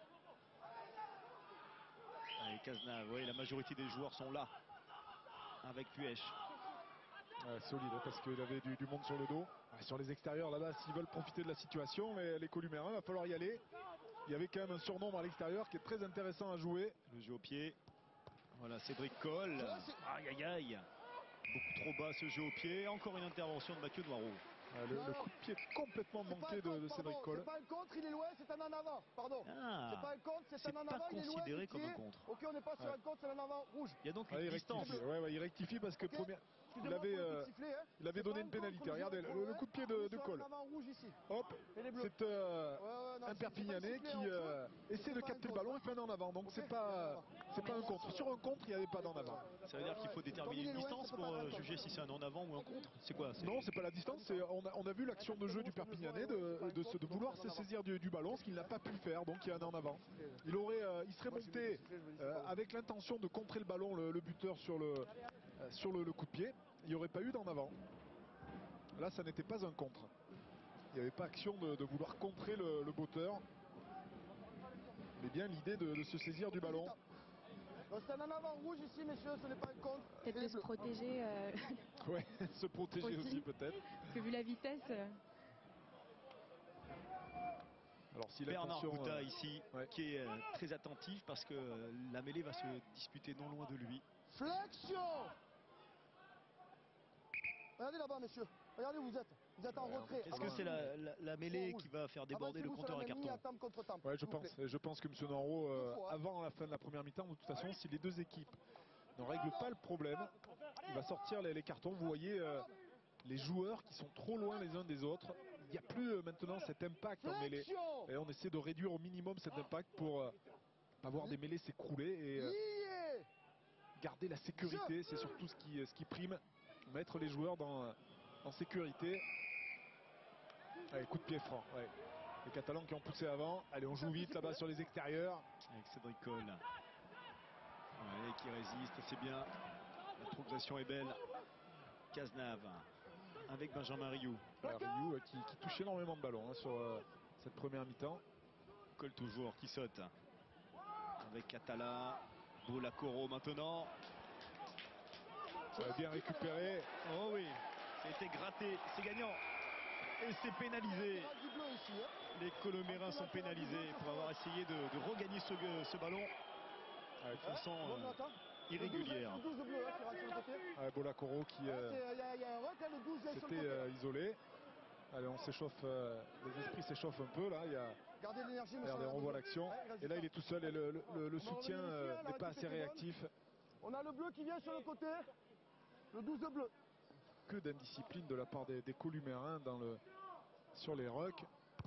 B: Allez, Cazenave, oui, la majorité des joueurs sont là. Avec Puech.
D: Solide parce qu'il avait du monde sur le dos. Sur les extérieurs là-bas, s'ils veulent profiter de la situation, les Columériens, il va falloir y aller. Il y avait quand même un surnombre à l'extérieur qui est très intéressant à jouer.
B: Le jeu au pied. Voilà, Cédric Coll. Aïe aïe aïe. Beaucoup trop bas ce jeu au pied. Encore une intervention de Mathieu Noirot.
D: Le coup de pied complètement manqué de Cédric Coll.
C: C'est pas un contre, il est loin, c'est un en avant. Pardon. C'est pas un contre, c'est un en avant, il est loin.
B: C'est pas considéré comme un contre.
C: Ok, on n'est pas sur un contre, c'est un en avant rouge.
B: Il y a donc une distance.
D: Il rectifie parce que il avait donné une pénalité. Regardez le coup de pied de Coll. Hop, c'est un Perpignanais qui essaie de capter le ballon et fait un en avant. Donc c'est pas un contre. Sur un contre, il n'y avait pas d'en avant.
B: Ça veut dire qu'il faut déterminer une distance pour juger si c'est un en avant ou un contre. C'est quoi?
D: Non, c'est pas la distance. On a vu l'action de jeu du Perpignanais de vouloir se saisir du ballon, ce qu'il n'a pas pu faire. Donc il y a un en avant. Il serait monté avec l'intention de contrer le ballon, le buteur sur le coup de pied. Il n'y aurait pas eu d'en avant. Là, ça n'était pas un contre. Il n'y avait pas action de vouloir contrer le botteur. Mais bien l'idée de se saisir du ballon.
C: C'est un en avant rouge ici, messieurs, ce n'est pas un contre.
A: Peut-être de se protéger.
D: Ouais, se protéger aussi peut-être.
A: Parce que vu la vitesse.
D: Alors, si
B: Bernard Gouta ici, qui est très attentif parce que la mêlée va se disputer non loin de lui.
C: Flexion. Regardez là-bas, messieurs. Regardez où vous êtes. Vous êtes en retrait.
B: Est-ce que c'est la mêlée qui va faire déborder le compteur à carton?
D: Ouais, je pense que M. Noirot, avant la fin de la première mi-temps, de toute façon, si les deux équipes ne règlent pas le problème, il va sortir les cartons. Vous voyez les joueurs qui sont trop loin les uns des autres. Il n'y a plus maintenant cet impact en mêlée. Et on essaie de réduire au minimum cet impact pour pas voir des mêlées s'écrouler et garder la sécurité. C'est surtout ce qui prime. Mettre les joueurs en sécurité. Allez, coup de pied franc. Ouais. Les Catalans qui ont poussé avant. Allez, on joue vite là-bas sur les extérieurs.
B: Avec Cédric Coll. Qui résiste, c'est bien. La progression est belle. Cazenave. Avec Benjamin Rioux.
D: Rioux qui touche énormément de ballons sur cette première mi-temps.
B: Coll toujours qui saute. Avec Catala. Boulacoro maintenant.
D: Bien récupéré.
B: Oh oui, c'était gratté, c'est gagnant. Et c'est pénalisé. Les Colomériens sont pénalisés pour avoir essayé de regagner ce ballon de façon irrégulière.
D: Boulacoro qui s'était isolé. Allez, on s'échauffe, les esprits s'échauffent un peu là. Regardez, on revoit l'action. Et là, il est tout seul et le soutien n'est pas assez réactif.
C: On a le bleu qui vient sur le côté. Le 12 de bleu.
D: Que d'indiscipline de la part des Columériens sur les rucks.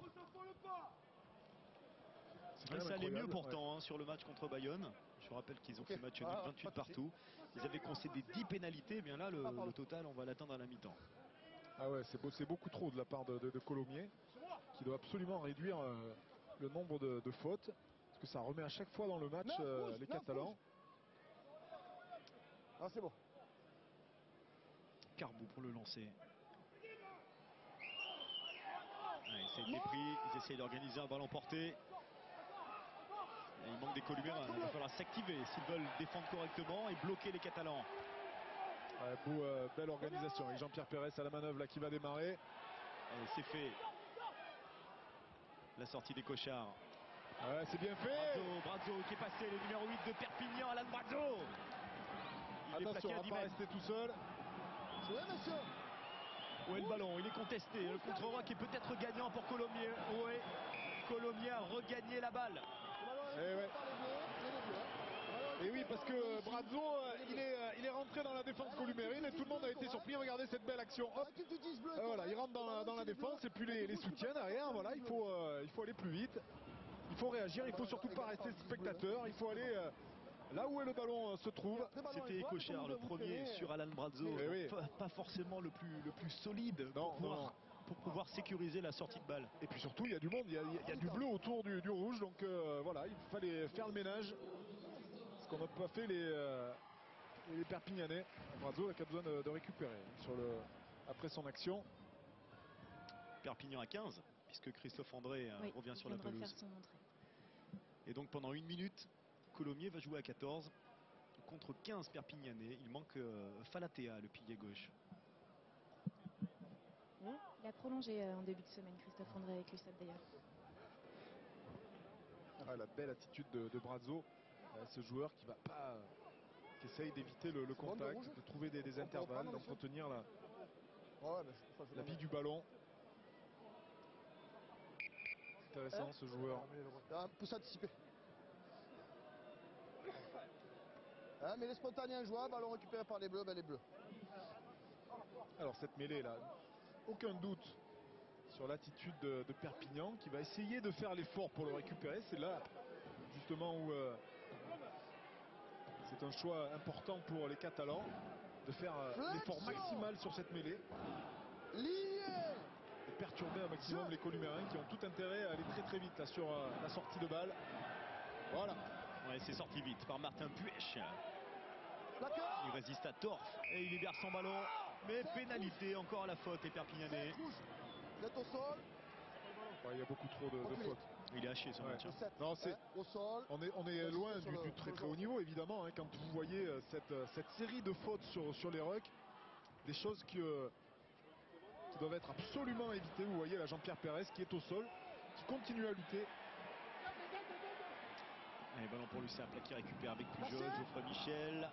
B: Ça allait mieux pourtant sur le match contre Bayonne. Je rappelle qu'ils ont fait match nul 28 partout. Ils avaient concédé 10 pénalités. Et bien là, le total, on va l'atteindre à la mi-temps.
D: Ah ouais, c'est beaucoup trop de la part de Colomiers, qui doit absolument réduire le nombre de fautes. Parce que ça remet à chaque fois dans le match les Catalans.
C: Ah, c'est bon.
B: Carbou pour le lancer. Ouais, ça a été pris, ils essayent d'organiser un ballon porté. Et il manque des Colombiens, il va falloir s'activer s'ils veulent défendre correctement et bloquer les Catalans.
D: Ouais, belle organisation avec Jean-Pierre Pérez à la manœuvre là qui va démarrer.
B: C'est fait. La sortie des Cochards.
D: Ouais, c'est bien fait.
B: Brazzo qui est passé, le numéro 8 de Perpignan, Alan Brazzo. Il est plaqué à 10
D: pas
B: mètres.
D: rester tout seul.
C: Jouez, monsieur.
B: Où est le ballon? Il est contesté. Le contre-rock est peut-être gagnant pour Colomiers. Ouais. Colomiers a regagné la balle.
D: Et oui, parce que Brazzo, il est rentré dans la défense columérine et tout le monde a été surpris. Regardez cette belle action. Hop. Voilà, il rentre dans la défense et puis les soutiens derrière. Voilà, il faut aller plus vite. Il faut réagir. Il faut surtout pas rester spectateur. Il faut aller là où le ballon se trouve.
B: C'était Cochard le premier sur Alan Brazzo. Pas forcément le plus solide pour pouvoir sécuriser la sortie de balle.
D: Et puis surtout, il y a du monde. Il y a du bleu autour du rouge. Donc voilà, il fallait faire le ménage. Ce qu'on n'a pas fait les Perpignanais. Brazzo qui a besoin de récupérer après son action.
B: Perpignan à 15, puisque Christophe André revient sur la pelouse. Et donc pendant 1 minute, Colomiers va jouer à 14 contre 15 Perpignanais. Il manque Falatea, le pilier gauche.
A: Il a prolongé en début de semaine, Christophe André avec l'USAP d'ailleurs.
D: Ah, la belle attitude de Brazzo, ce joueur qui essaye d'éviter le contact, de trouver des intervalles, d'entretenir la vie du ballon. Intéressant ce joueur.
C: Un peu s'anticiper. Mais les spontanés jouables, ballon récupéré par les bleus, les bleus.
D: Alors cette mêlée là, aucun doute sur l'attitude de Perpignan qui va essayer de faire l'effort pour le récupérer. C'est là justement où c'est un choix important pour les Catalans de faire l'effort maximal sur cette mêlée. Et perturber un maximum les Columérins qui ont tout intérêt à aller très très vite là, sur la sortie de balle. Voilà.
B: Ouais, c'est sorti vite par Martin Puech. Il résiste à Torf et il libère son ballon. Mais pénalité encore à la faute les Perpignanais.
C: Vous êtes au sol.
D: Ouais, il y a beaucoup trop de fautes.
B: Il est haché ce match.
D: Non,
C: au sol.
D: On est loin du très très haut niveau évidemment hein, quand vous voyez cette série de fautes sur les rucks. Des choses qui doivent être absolument évitées. Vous voyez là Jean-Pierre Pérez qui est au sol, qui continue à lutter.
B: Allez, ballon pour l'USAP qui récupère avec Pujol, Geoffrey Michel.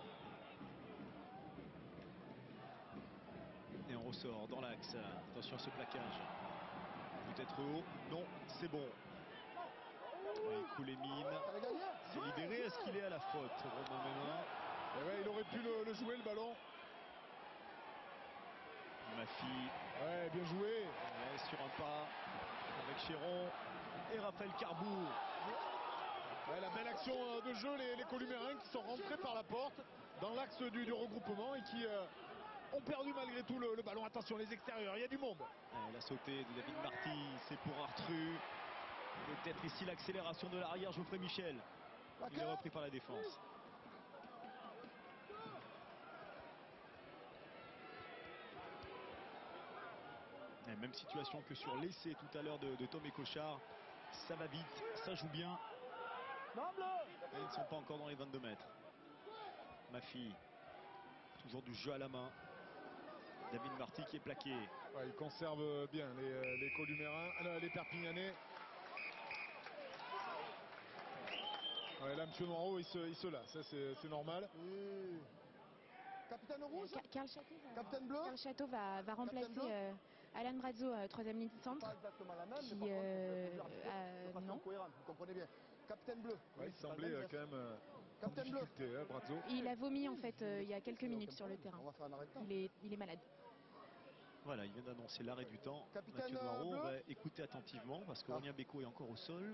B: Et on ressort dans l'axe. Attention à ce plaquage. Peut-être haut. Non, c'est bon. Il coule les mines. C'est libéré. Est-ce qu'il est à la faute, Romain Ménin?
D: Ouais, il aurait pu le jouer le ballon.
B: Mafi.
D: Ouais, bien joué.
B: Ouais, sur un pas avec Chéron et Raphaël Carbou.
D: Ouais, la belle action de jeu, les Columérins qui sont rentrés par la porte dans l'axe du regroupement et qui ont perdu malgré tout le ballon. Attention les extérieurs, il y a du monde.
B: La sautée de David Marty, c'est pour Artru. Peut-être ici l'accélération de l'arrière, Geoffrey Michel. Il est repris par la défense. Et même situation que sur l'essai tout à l'heure de Tom et Cochard. Ça va vite, ça joue bien. Et ils ne sont pas encore dans les 22 mètres. Mafi, toujours du jeu à la main. David Marty qui est plaqué.
D: Ouais, il conserve bien les Columérins, les Perpignanais. Ouais, là, M. Noirot, il se lasse, c'est normal.
C: Capitaine rouge.
A: Karl Chateau
C: Capitaine bleu.
A: Karl Chateau va remplacer Alan Brazzo, 3e ligne de centre.
C: Pas exactement la même,
A: qui,
C: mais par contre, de façon cohérente, vous comprenez bien. Capitaine bleu.
D: Ouais, il semblait quand même en difficulté, hein, Brazzo.
A: Il a vomi en fait il y a quelques minutes sur le terrain.
C: On va faire un arrêt de temps.
A: Il est malade.
B: Voilà, il vient d'annoncer l'arrêt du temps.
C: Capitaine
B: Mathieu Noirot,
C: bleu.
B: on va écouter attentivement parce que Aurélien Bécaud est encore au sol.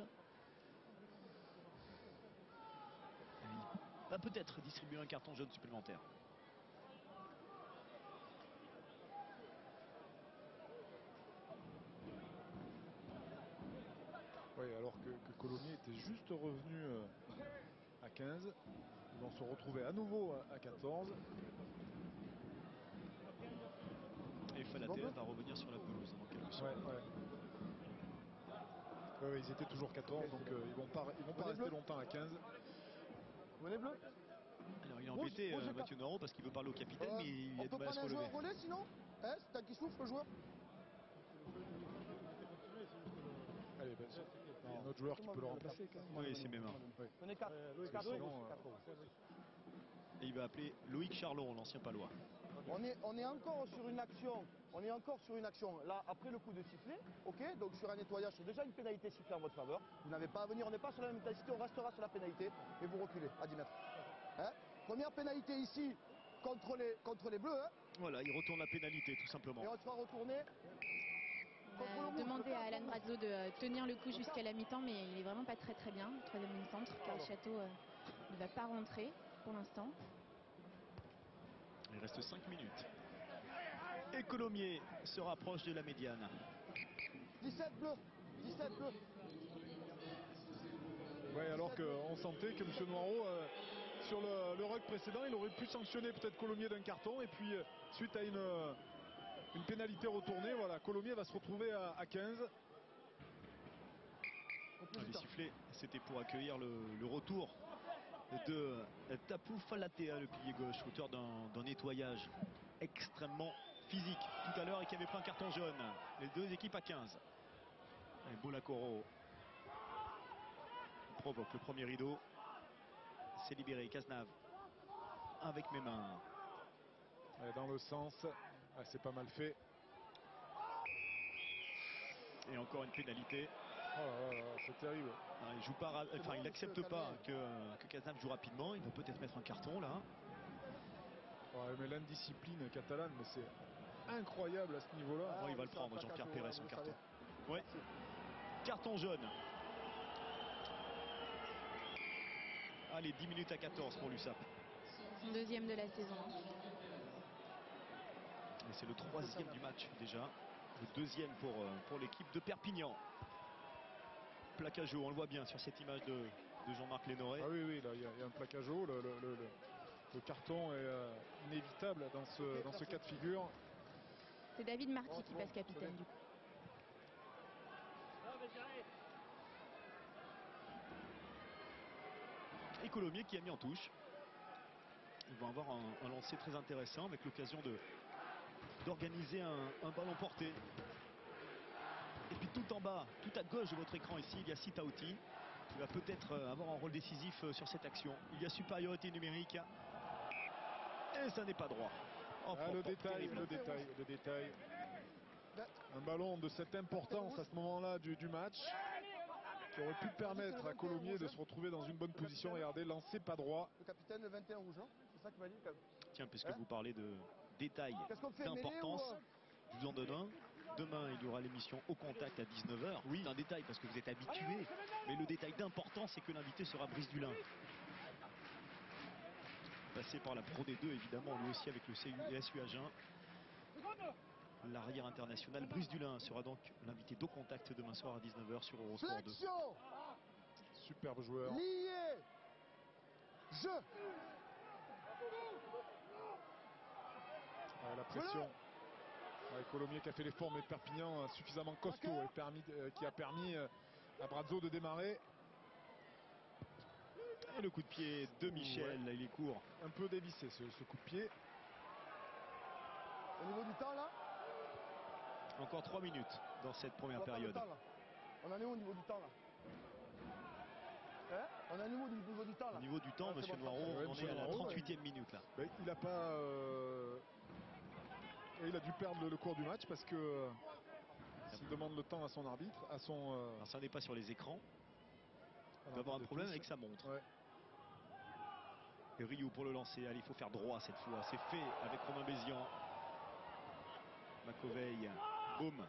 B: Il va peut-être distribuer un carton jaune supplémentaire.
D: Oui, alors que Colomiers était juste revenu à 15. Ils vont se retrouver à nouveau à 14.
B: Falatea va revenir sur la pelouse dans quelques secondes.
D: Ouais, ils étaient toujours 14, donc ils vont pas rester longtemps à 15.
C: Venez bleu.
B: Alors il est embêté Mathieu Noirot parce qu'il veut parler au capitaine, mais il a du mal à se relever.
C: On peut prendre un joueur relais sinon hein, c'est un qui souffre le joueur.
D: Allez, ben, il y a un autre joueur qui peut le remplacer quand même.
B: Oui, c'est même un.
C: On est 4.
B: Et il va appeler Loïc Charlon, l'ancien palois.
C: On est encore sur une action. Là, après le coup de sifflet, ok, donc sur un nettoyage, c'est déjà une pénalité sifflée en votre faveur. Vous n'avez pas à venir, on n'est pas sur la même intensité, on restera sur la pénalité et vous reculez à 10 mètres. Hein, première pénalité ici contre les bleus. Hein.
B: Voilà, il retourne la pénalité tout simplement.
C: Et on sera retourné.
A: On a demandé à Alan Brazzo de tenir le coup jusqu'à la mi-temps, mais il est vraiment pas très bien. Troisième ligne centre, Karl Château ne va pas rentrer pour l'instant.
B: Il reste 5 minutes. Et Colomiers se rapproche de la médiane.
C: 17 bleus.
D: Ouais, alors qu'on sentait que M. Noirot, sur le rug précédent, il aurait pu sanctionner peut-être Colomiers d'un carton. Et puis, suite à une pénalité retournée, voilà, Colomiers va se retrouver à 15.
B: Les sifflets, c'était pour accueillir le retour de Tapu Falatea, le pilier gauche, auteur d'un nettoyage extrêmement physique tout à l'heure et qui avait pris un carton jaune. Les deux équipes à 15. Et Bolacoro provoque le premier rideau. C'est libéré, Cazenave avec mes mains.
D: Dans le sens, c'est pas mal fait.
B: Et encore une pénalité.
D: Oh là là, c'est terrible.
B: Il joue pas, enfin il n'accepte pas que Cazenave joue rapidement. Il va peut-être mettre un carton là.
D: Ouais, mais l'indiscipline catalane, mais c'est incroyable à ce niveau-là.
B: Il va le prendre, Jean-Pierre Perret, son carton. Oui. Carton jaune. Allez, 10 minutes à 14 pour l'USAP.
A: Son deuxième de la saison.
B: Et c'est le troisième du match déjà. Le deuxième pour l'équipe de Perpignan. Plaquage haut, on le voit bien sur cette image de Jean-Marc Lénoré.
D: Ah oui, là il y a un plaquage haut. Le carton est inévitable dans ce cas de figure.
A: C'est David Marty qui passe capitaine du coup.
B: Et Colomiers qui a mis en touche. Ils vont avoir un lancer très intéressant avec l'occasion d'organiser un ballon porté. Et puis tout en bas, tout à gauche de votre écran ici, il y a Sitauti qui va peut-être avoir un rôle décisif sur cette action. Il y a supériorité numérique. Et ça n'est pas droit.
D: Le détail. Un ballon de cette importance à ce moment-là du match qui aurait pu permettre à Colomiers de se retrouver dans une bonne position. Regardez, lancer pas droit.
C: Le capitaine, le 21 rouge, hein, c'est ça qu'il m'a dit quand même.
B: Tiens, puisque vous parlez de détails d'importance, je vous en donne un. Demain, il y aura l'émission Au Contact à 19h. Oui, c'est un détail parce que vous êtes habitués. Mais le détail d'importance, c'est que l'invité sera Brice Dulin. Passé par la Pro D2, évidemment, lui aussi avec le CSU Agen. L'arrière international Brice Dulin sera donc l'invité d'Au Contact demain soir à 19h sur Eurosport 2.
D: Superbe joueur.
C: Lié. Jeu.
D: La pression. Colomiers qui a fait l'effort, mais Perpignan suffisamment costaud et qui a permis à Brazzo de démarrer.
B: Et le coup de pied de Michel, là, il est court.
D: Un peu dévissé ce coup de pied.
C: Au niveau du temps là.
B: Encore 3 minutes dans cette première période.
C: Temps, là. On en est où au niveau du temps là? Hein, on en est où au niveau du temps là?
B: Au niveau du temps, monsieur Noirot, on est à la 38e minute là.
D: Il n'a pas... il a dû perdre le cours du match parce que s'il demande le temps à son arbitre, à son...
B: Alors ça n'est pas sur les écrans. Il doit avoir un problème avec sa montre.
D: Ouais.
B: Et Rio pour le lancer. Allez, il faut faire droit cette fois. C'est fait avec Romain Bézian. Macoveille. Boum.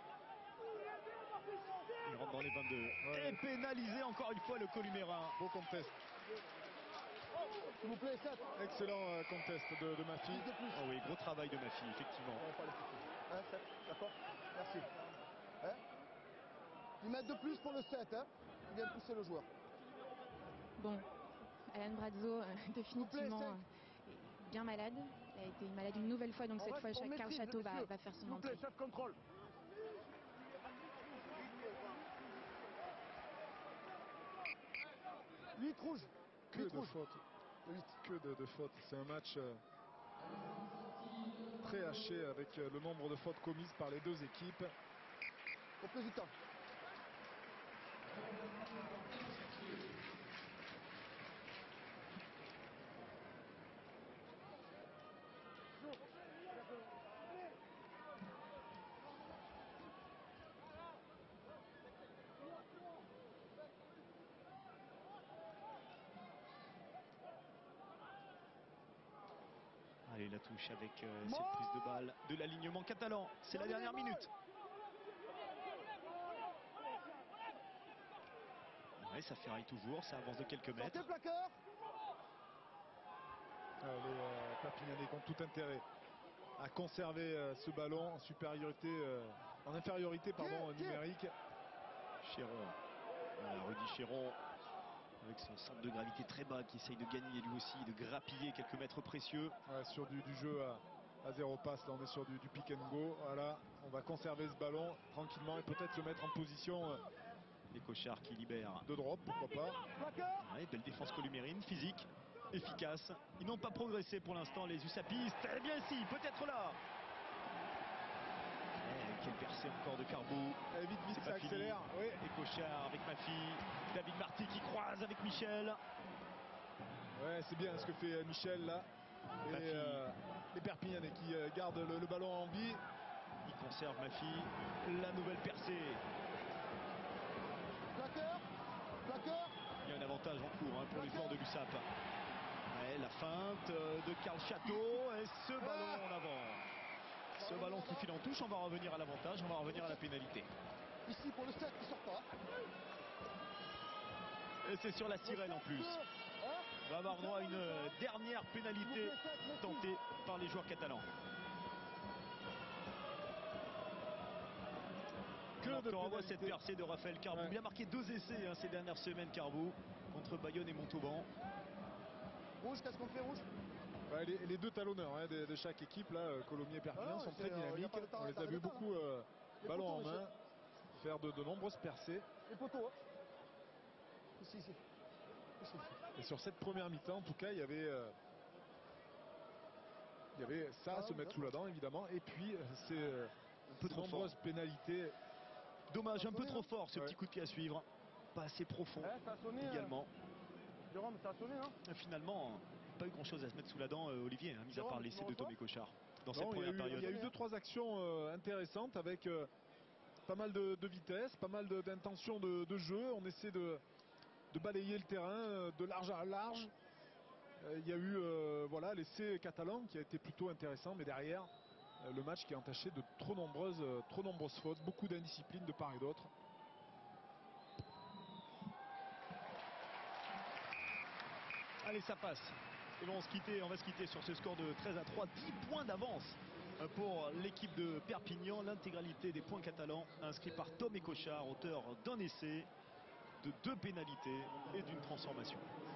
B: Il rentre dans les 22. Ouais. Et pénalisé encore une fois le Columérin.
D: Beau contest.
C: S'il vous plaît, 7.
D: Excellent contest de Maffi.
B: Oh oui, gros travail de Maffi, effectivement.
C: Hein, 7, d'accord. Merci. Hein, 10 mètres de plus pour le 7. Hein. Il vient pousser le joueur.
A: Bon, Alan Brazzo, définitivement bien malade. a été malade une nouvelle fois, donc cette fois Carl Chateau va faire son entrée.
C: Chef contrôle. Huit rouges.
D: Que de fautes. Que de fautes. C'est un match très haché avec le nombre de fautes commises par les deux équipes.
C: Au plus du temps.
B: Allez, la touche avec cette prise de balle de l'alignement catalan. C'est la dernière minute. Ouais, ça ferraille toujours, ça avance de quelques mètres.
D: Les Perpignanais qui ont tout intérêt à conserver ce ballon en supériorité, en infériorité numérique.
B: Chéron, voilà, Rudy Chéron avec son centre de gravité très bas qui essaye de gagner lui aussi, de grappiller quelques mètres précieux.
D: Ouais, sur du jeu à 0 passe, là on est sur du pick and go. Voilà, on va conserver ce ballon tranquillement et peut-être se mettre en position.
B: Les Cochards qui libèrent.
D: De drop, pourquoi pas.
B: Ouais, belle défense columérine, physique, efficace. Ils n'ont pas progressé pour l'instant les USAPistes. Eh bien si, peut-être là. Quelle percée encore de Carbou.
D: Vite, ça accélère.
B: Oui. Les Cochards avec Mafi. David Marty qui croise avec Michel.
D: Ouais, c'est bien ce que fait Michel là. Et les Perpignanais qui gardent le ballon en vie.
B: Il conserve Mafi. La nouvelle percée.
C: Plaqueur.
B: Il y a un avantage en cours pour les joueurs de l'USAP. Ouais, la feinte de Carl Chateau et ce ballon en avant. Ce ballon qui file en touche, on va revenir à l'avantage, on va revenir à la pénalité.
C: Ici pour le 7 qui sort pas.
B: Et c'est sur la sirène en plus. On va avoir droit à une dernière pénalité tentée par les joueurs catalans. On voit cette percée de Raphaël Carbou. Il a marqué 2 essais ces dernières semaines, Carbou, contre Bayonne et Montauban.
C: Rouge, qu'est-ce qu'on fait, rouge?
D: Les deux talonneurs de chaque équipe, là, Colomiers et Perpignan, sont très dynamiques. On les a vu beaucoup ballon en main, faire de nombreuses percées.
C: Les poteaux, Ici.
D: Et sur cette première mi-temps, en tout cas, il y avait ça à se mettre sous la dent, évidemment. Et puis, c'est nombreuses pénalités.
B: Dommage, un peu trop fort ce petit coup de pied à suivre. Pas assez profond également.
C: Jérôme, ça a sonné, hein?
B: Finalement, pas eu grand chose à se mettre sous la dent, Olivier, mis à part l'essai de Tomé Cochard dans cette première période.
D: Il y a eu 2-3 actions intéressantes avec pas mal de vitesse, pas mal d'intention de jeu. On essaie de balayer le terrain de large à large. Il y a eu l'essai catalan qui a été plutôt intéressant, mais derrière le match qui est entaché de trop nombreuses fautes, beaucoup d'indiscipline de part et d'autre.
B: Allez, ça passe. Et on va se quitter sur ce score de 13-3, 10 points d'avance pour l'équipe de Perpignan. L'intégralité des points catalans inscrits par Tomé Cochard, auteur d'un essai, de 2 pénalités et d'une transformation.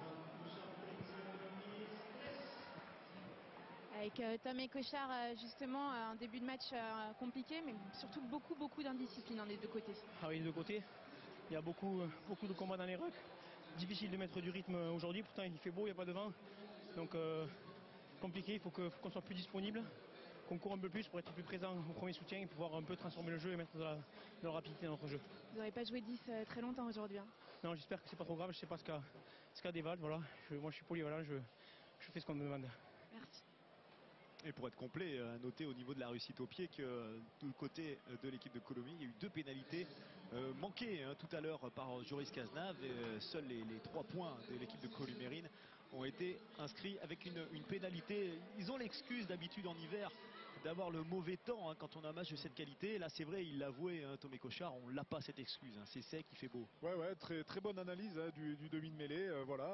A: Avec Tomé Cochard, justement, un début de match compliqué, mais surtout beaucoup d'indiscipline des deux côtés.
F: Ah oui, des deux côtés. Il y a beaucoup de combats dans les rucks. Difficile de mettre du rythme aujourd'hui, pourtant il fait beau, il n'y a pas de vent. Donc compliqué, il faut qu'on soit plus disponible, qu'on court un peu plus pour être plus présent au premier soutien et pouvoir un peu transformer le jeu et mettre de la rapidité dans notre jeu.
A: Vous n'aurez pas joué 10 très longtemps aujourd'hui.
F: Non, j'espère que c'est pas trop grave, je sais pas ce qu'a Desval, voilà. Moi je suis polyvalent, je fais ce qu'on me demande.
A: Merci.
B: Et pour être complet, à noter au niveau de la réussite au pied que du côté de l'équipe de Colomiers, il y a eu 2 pénalités manquées tout à l'heure par Joris Cazenave. Seuls les 3 points de l'équipe de Columérine ont été inscrits avec une pénalité. Ils ont l'excuse d'habitude en hiver d'avoir le mauvais temps quand on a un match de cette qualité. Là c'est vrai, il l'a avoué, Tomé Cochard, on l'a pas cette excuse. C'est sec, il fait beau.
D: Ouais, très bonne analyse du demi de mêlée.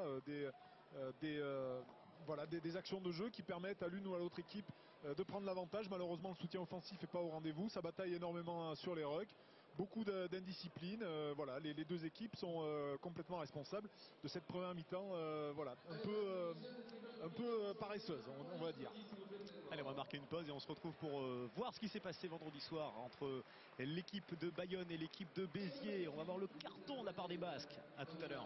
D: Des actions de jeu qui permettent à l'une ou à l'autre équipe de prendre l'avantage. Malheureusement, le soutien offensif n'est pas au rendez-vous. Ça bataille énormément sur les rucks. beaucoup d'indiscipline. Voilà, les deux équipes sont complètement responsables de cette première mi-temps, voilà, un peu paresseuse, on va dire.
B: Allez, on va marquer une pause et on se retrouve pour voir ce qui s'est passé vendredi soir entre l'équipe de Bayonne et l'équipe de Béziers. On va voir le carton de la part des Basques. À tout à l'heure.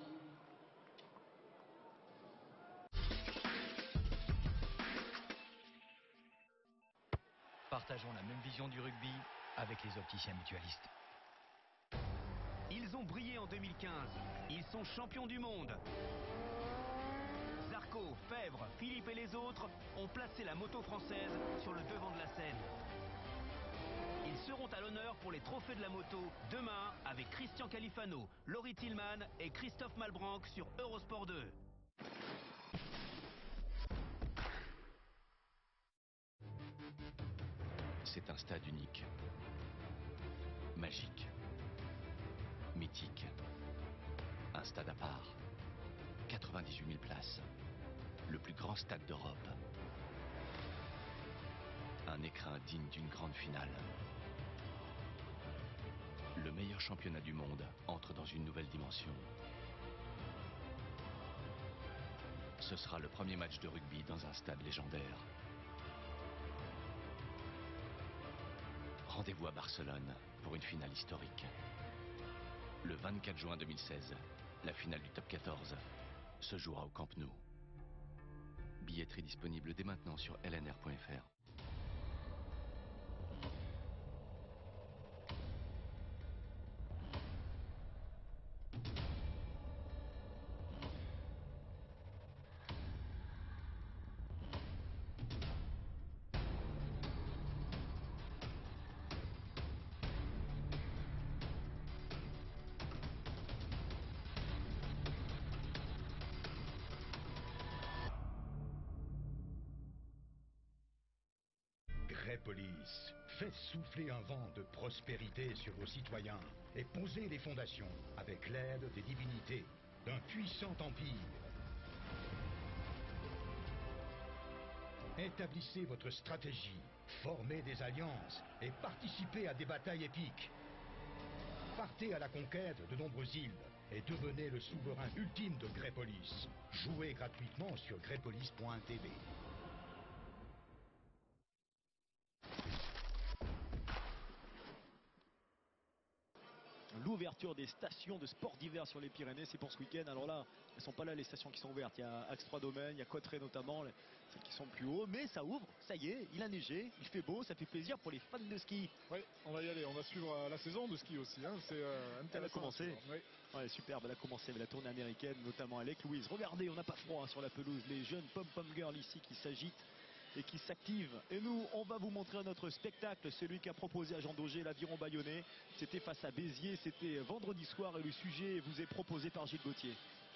G: Partageons la même vision du rugby avec les opticiens mutualistes. Ils ont brillé en 2015. Ils sont champions du monde. Zarco, Fèvre, Philippe et les autres ont placé la moto française sur le devant de la scène. Ils seront à l'honneur pour les trophées de la moto demain avec Christian Califano, Laurie Tillman et Christophe Malbranck sur Eurosport 2. C'est un stade unique, magique, mythique. Un stade à part, 98 000 places, le plus grand stade d'Europe. Un écrin digne d'une grande finale. Le meilleur championnat du monde entre dans une nouvelle dimension. Ce sera le premier match de rugby dans un stade légendaire. Rendez-vous à Barcelone pour une finale historique. Le 24 juin 2016, la finale du top 14 se jouera au Camp Nou. Billetterie disponible dès maintenant sur lnr.fr.
H: Greypolis, faites souffler un vent de prospérité sur vos citoyens et posez les fondations, avec l'aide des divinités, d'un puissant empire. Établissez votre stratégie, formez des alliances et participez à des batailles épiques. Partez à la conquête de nombreuses îles et devenez le souverain ultime de Greypolis. Jouez gratuitement sur greypolis.tv.
B: L'ouverture des stations de sport d'hiver sur les Pyrénées, c'est pour ce week-end. Alors là, elles ne sont pas là les stations qui sont ouvertes. Il y a Axe 3 Domaines, il y a Cotteret notamment, celles qui sont plus haut. Mais ça ouvre, ça y est, il a neigé, il fait beau, ça fait plaisir pour les fans de ski.
D: Oui, on va y aller, on va suivre la saison de ski aussi. Hein. C'est intéressant.
B: Elle a commencé.
D: Oui.
B: Ouais, superbe, elle a commencé avec la tournée américaine, notamment avec Louise. Regardez, on n'a pas froid sur la pelouse. Les jeunes pom-pom girls ici qui s'agitent et qui s'active. Et nous, on va vous montrer notre spectacle, celui qu'a proposé à Jean Daugé, l'aviron bayonnais. C'était face à Béziers, c'était vendredi soir et le sujet vous est proposé par Gilles Gauthier.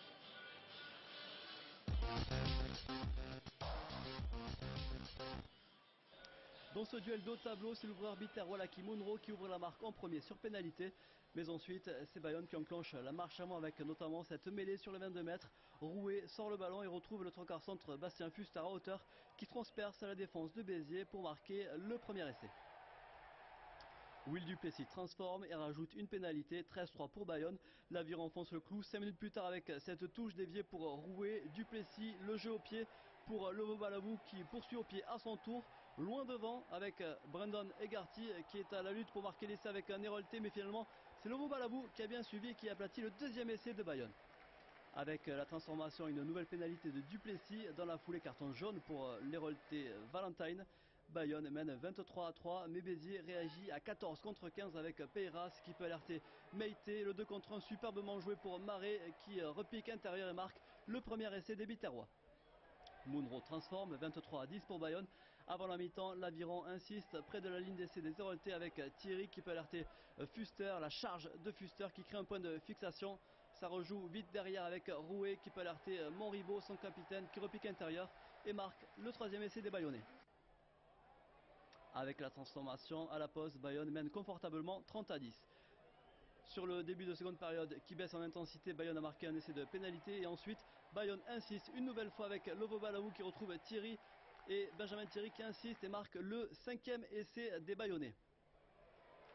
I: Dans ce duel d'eau tableau, c'est l'ouvreur biterrois Lucky Munro qui ouvre la marque en premier sur pénalité. Mais ensuite, c'est Bayonne qui enclenche la marche avant avec notamment cette mêlée sur les 22 mètres. Rouet sort le ballon et retrouve le trocard centre Bastien Fuster à hauteur qui transperce la défense de Béziers pour marquer le premier essai. Will Duplessis transforme et rajoute une pénalité, 13-3 pour Bayonne. L'aviron enfonce le clou 5 minutes plus tard avec cette touche déviée pour Rouet. Duplessis, le jeu au pied pour Lovo Balabou qui poursuit au pied à son tour. Loin devant avec Brendan Egarty qui est à la lutte pour marquer l'essai avec un Hérolté, mais finalement c'est Lovo Balabou qui a bien suivi et qui a aplati le deuxième essai de Bayonne. Avec la transformation, une nouvelle pénalité de Duplessis dans la foulée, carton jaune pour l'Hérolté Valentine. Bayonne mène 23-3, mais Béziers réagit à 14 contre 15 avec Peyras qui peut alerter Meïté. Le 2 contre 1 superbement joué pour Marais qui repique intérieur et marque le premier essai des Biterrois. Munro transforme, 23-10 pour Bayonne. Avant la mi-temps, l'aviron insiste près de la ligne d'essai des Héroltais avec Thierry qui peut alerter Fuster. La charge de Fuster qui crée un point de fixation. Ça rejoue vite derrière avec Rouet qui peut alerter Monribaud, son capitaine, qui repique intérieur et marque le troisième essai des Bayonnais. Avec la transformation à la pause, Bayonne mène confortablement 30-10. Sur le début de seconde période qui baisse en intensité, Bayonne a marqué un essai de pénalité et ensuite Bayonne insiste une nouvelle fois avec Lovo Balabou qui retrouve Thierry et Benjamin Thierry qui insiste et marque le cinquième essai des Bayonnais.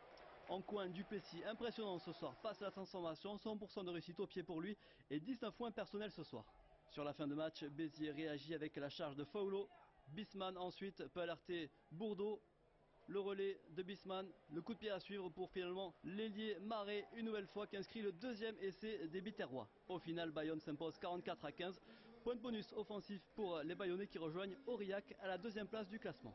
I: En coin, Duplessis, impressionnant ce soir, passe à la transformation, 100% de réussite au pied pour lui et 19 points personnels ce soir. Sur la fin de match, Béziers réagit avec la charge de Faulo. Bisman ensuite peut alerter Bourdeau. Le relais de Bisman, le coup de pied à suivre pour finalement l'ailier Marais, une nouvelle fois qui inscrit le deuxième essai des Biterrois. Au final, Bayonne s'impose 44-15. Point de bonus offensif pour les Bayonnais qui rejoignent Aurillac à la deuxième place du classement.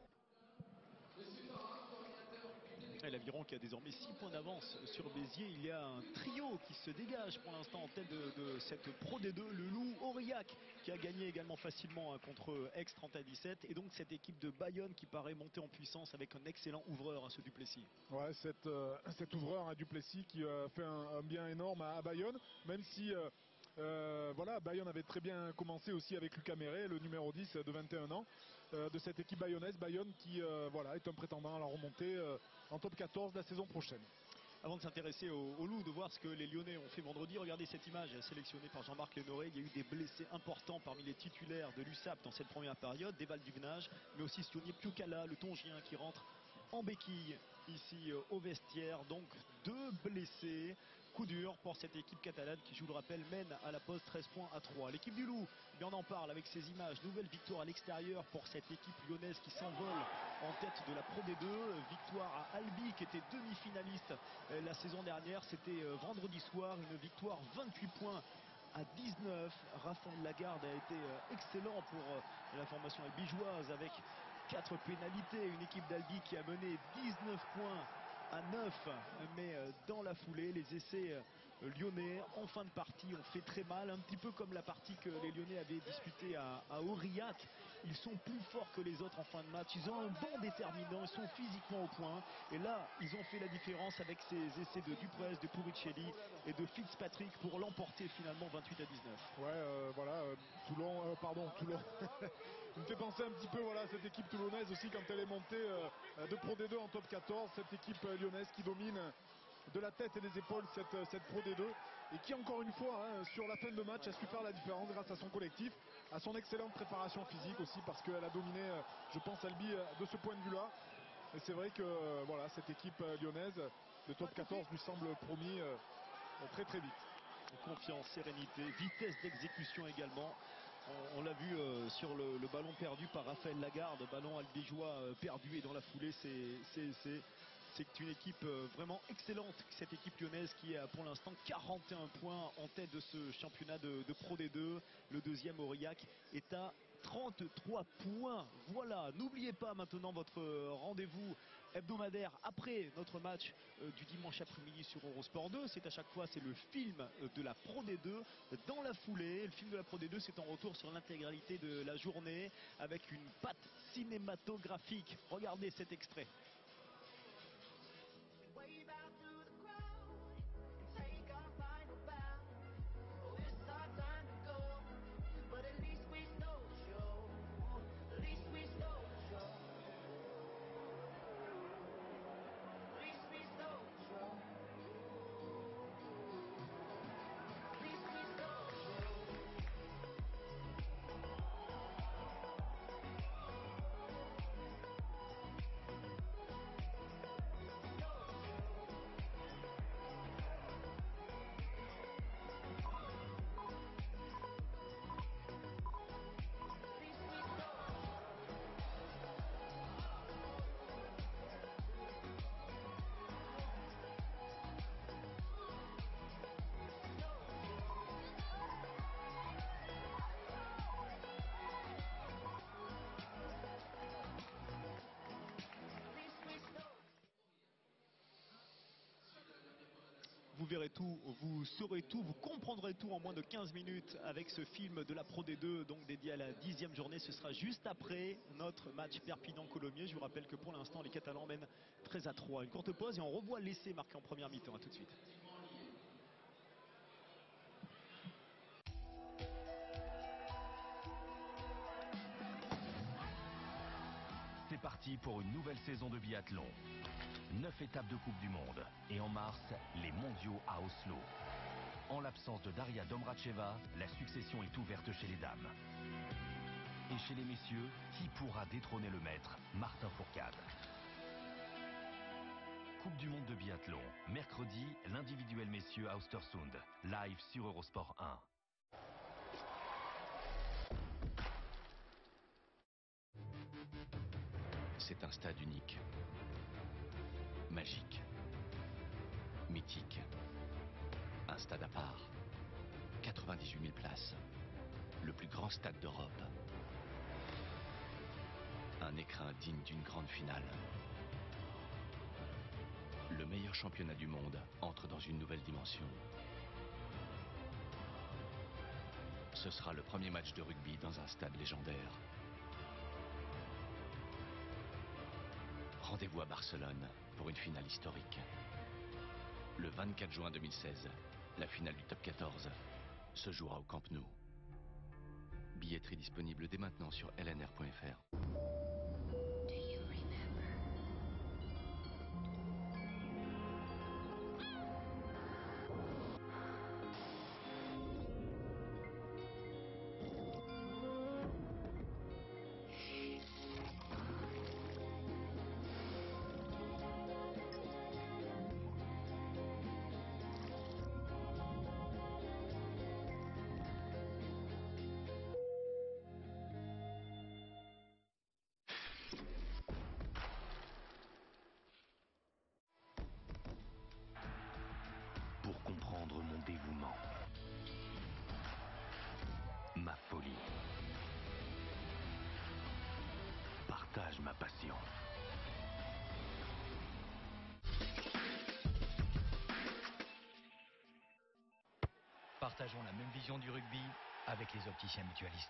B: Et l'Aviron qui a désormais 6 points d'avance sur Béziers. Il y a un trio qui se dégage pour l'instant en tête de cette Pro D2. Le Loup, Aurillac qui a gagné également facilement contre Aix 30-17. Et donc cette équipe de Bayonne qui paraît monter en puissance avec un excellent ouvreur, ce Duplessis.
D: Ouais, cet ouvreur, Duplessis, qui fait un bien énorme à Bayonne. Même si voilà, Bayonne avait très bien commencé aussi avec Lucas Méret, le numéro 10 de 21 ans. De cette équipe bayonnaise, Bayonne qui voilà, est un prétendant à la remontée en top 14 la saison prochaine.
B: Avant de s'intéresser au Loup, de voir ce que les Lyonnais ont fait vendredi, regardez cette image sélectionnée par Jean-Marc Lénoré. Il y a eu des blessés importants parmi les titulaires de l'USAP dans cette première période, Deval Duvenage, mais aussi Sionnier Piukala, le Tongien qui rentre en béquille ici au vestiaire. Donc 2 blessés. Coup dur pour cette équipe catalane qui, je vous le rappelle, mène à la pause 13 points à 3. L'équipe du Loup, on en parle avec ces images. Nouvelle victoire à l'extérieur pour cette équipe lyonnaise qui s'envole en tête de la Pro D2. Victoire à Albi qui était demi-finaliste la saison dernière. C'était vendredi soir, une victoire 28 points à 19. Raphaël Lagarde a été excellent pour la formation albigeoise avec 4 pénalités. Une équipe d'Albi qui a mené 19 points à 9, mais dans la foulée, les essais lyonnais en fin de partie ont fait très mal, un petit peu comme la partie que les Lyonnais avaient disputée à Aurillac. Ils sont plus forts que les autres en fin de match, ils ont un banc déterminant, ils sont physiquement au point, et là ils ont fait la différence avec ces essais de Duprez, de Puricelli et de Fitzpatrick pour l'emporter finalement 28 à 19.
D: Ouais, voilà, Toulon. Il me fait penser un petit peu voilà, cette équipe toulonnaise aussi quand elle est montée de Pro D2 en top 14, cette équipe lyonnaise qui domine de la tête et des épaules cette Pro D2 et qui encore une fois sur la fin de match a su faire la différence grâce à son collectif, à son excellente préparation physique aussi parce qu'elle a dominé je pense Albi de ce point de vue là et c'est vrai que voilà, cette équipe lyonnaise, le top 14 lui semble promis très très vite.
B: Confiance, sérénité, vitesse d'exécution également. On l'a vu sur le ballon perdu par Raphaël Lagarde, ballon albigeois perdu, et dans la foulée c'est une équipe vraiment excellente, cette équipe lyonnaise qui a pour l'instant 41 points en tête de ce championnat de Pro D2. Le deuxième Aurillac est à 33 points. Voilà, n'oubliez pas maintenant votre rendez-vous hebdomadaire après notre match du dimanche après-midi sur Eurosport 2. C'est à chaque fois, c'est le film de la Pro D2 dans la foulée. Le film de la Pro D2, c'est en retour sur l'intégralité de la journée avec une patte cinématographique. Regardez cet extrait. Vous verrez tout, vous saurez tout, vous comprendrez tout en moins de 15 minutes avec ce film de la Pro D2, donc dédié à la 10e journée. Ce sera juste après notre match Perpignan-Colomiers. Je vous rappelle que pour l'instant, les Catalans mènent 13-3. Une courte pause et on revoit l'essai marqué en première mi-temps. À tout de suite.
G: C'est parti pour une nouvelle saison de biathlon. 9 étapes de Coupe du Monde. Et en mars, les mondiaux à Oslo. En l'absence de Daria Domracheva, la succession est ouverte chez les dames. Et chez les messieurs, qui pourra détrôner le maître, Martin Fourcade? Coupe du monde de biathlon. Mercredi, l'individuel messieurs à Östersund. Live sur Eurosport 1.
J: C'est un stade unique, magique, mythique. Un stade à part. 98 000 places. Le plus grand stade d'Europe. Un écrin digne d'une grande finale. Le meilleur championnat du monde entre dans une nouvelle dimension. Ce sera le premier match de rugby dans un stade légendaire. Rendez-vous à Barcelone pour une finale historique. Le 24 juin 2016, la finale du top 14 se jouera au Camp Nou. Billetterie disponible dès maintenant sur lnr.fr.
G: Pour comprendre mon dévouement, ma folie, partage ma passion.
K: Partageons la même vision du rugby avec les opticiens mutualistes.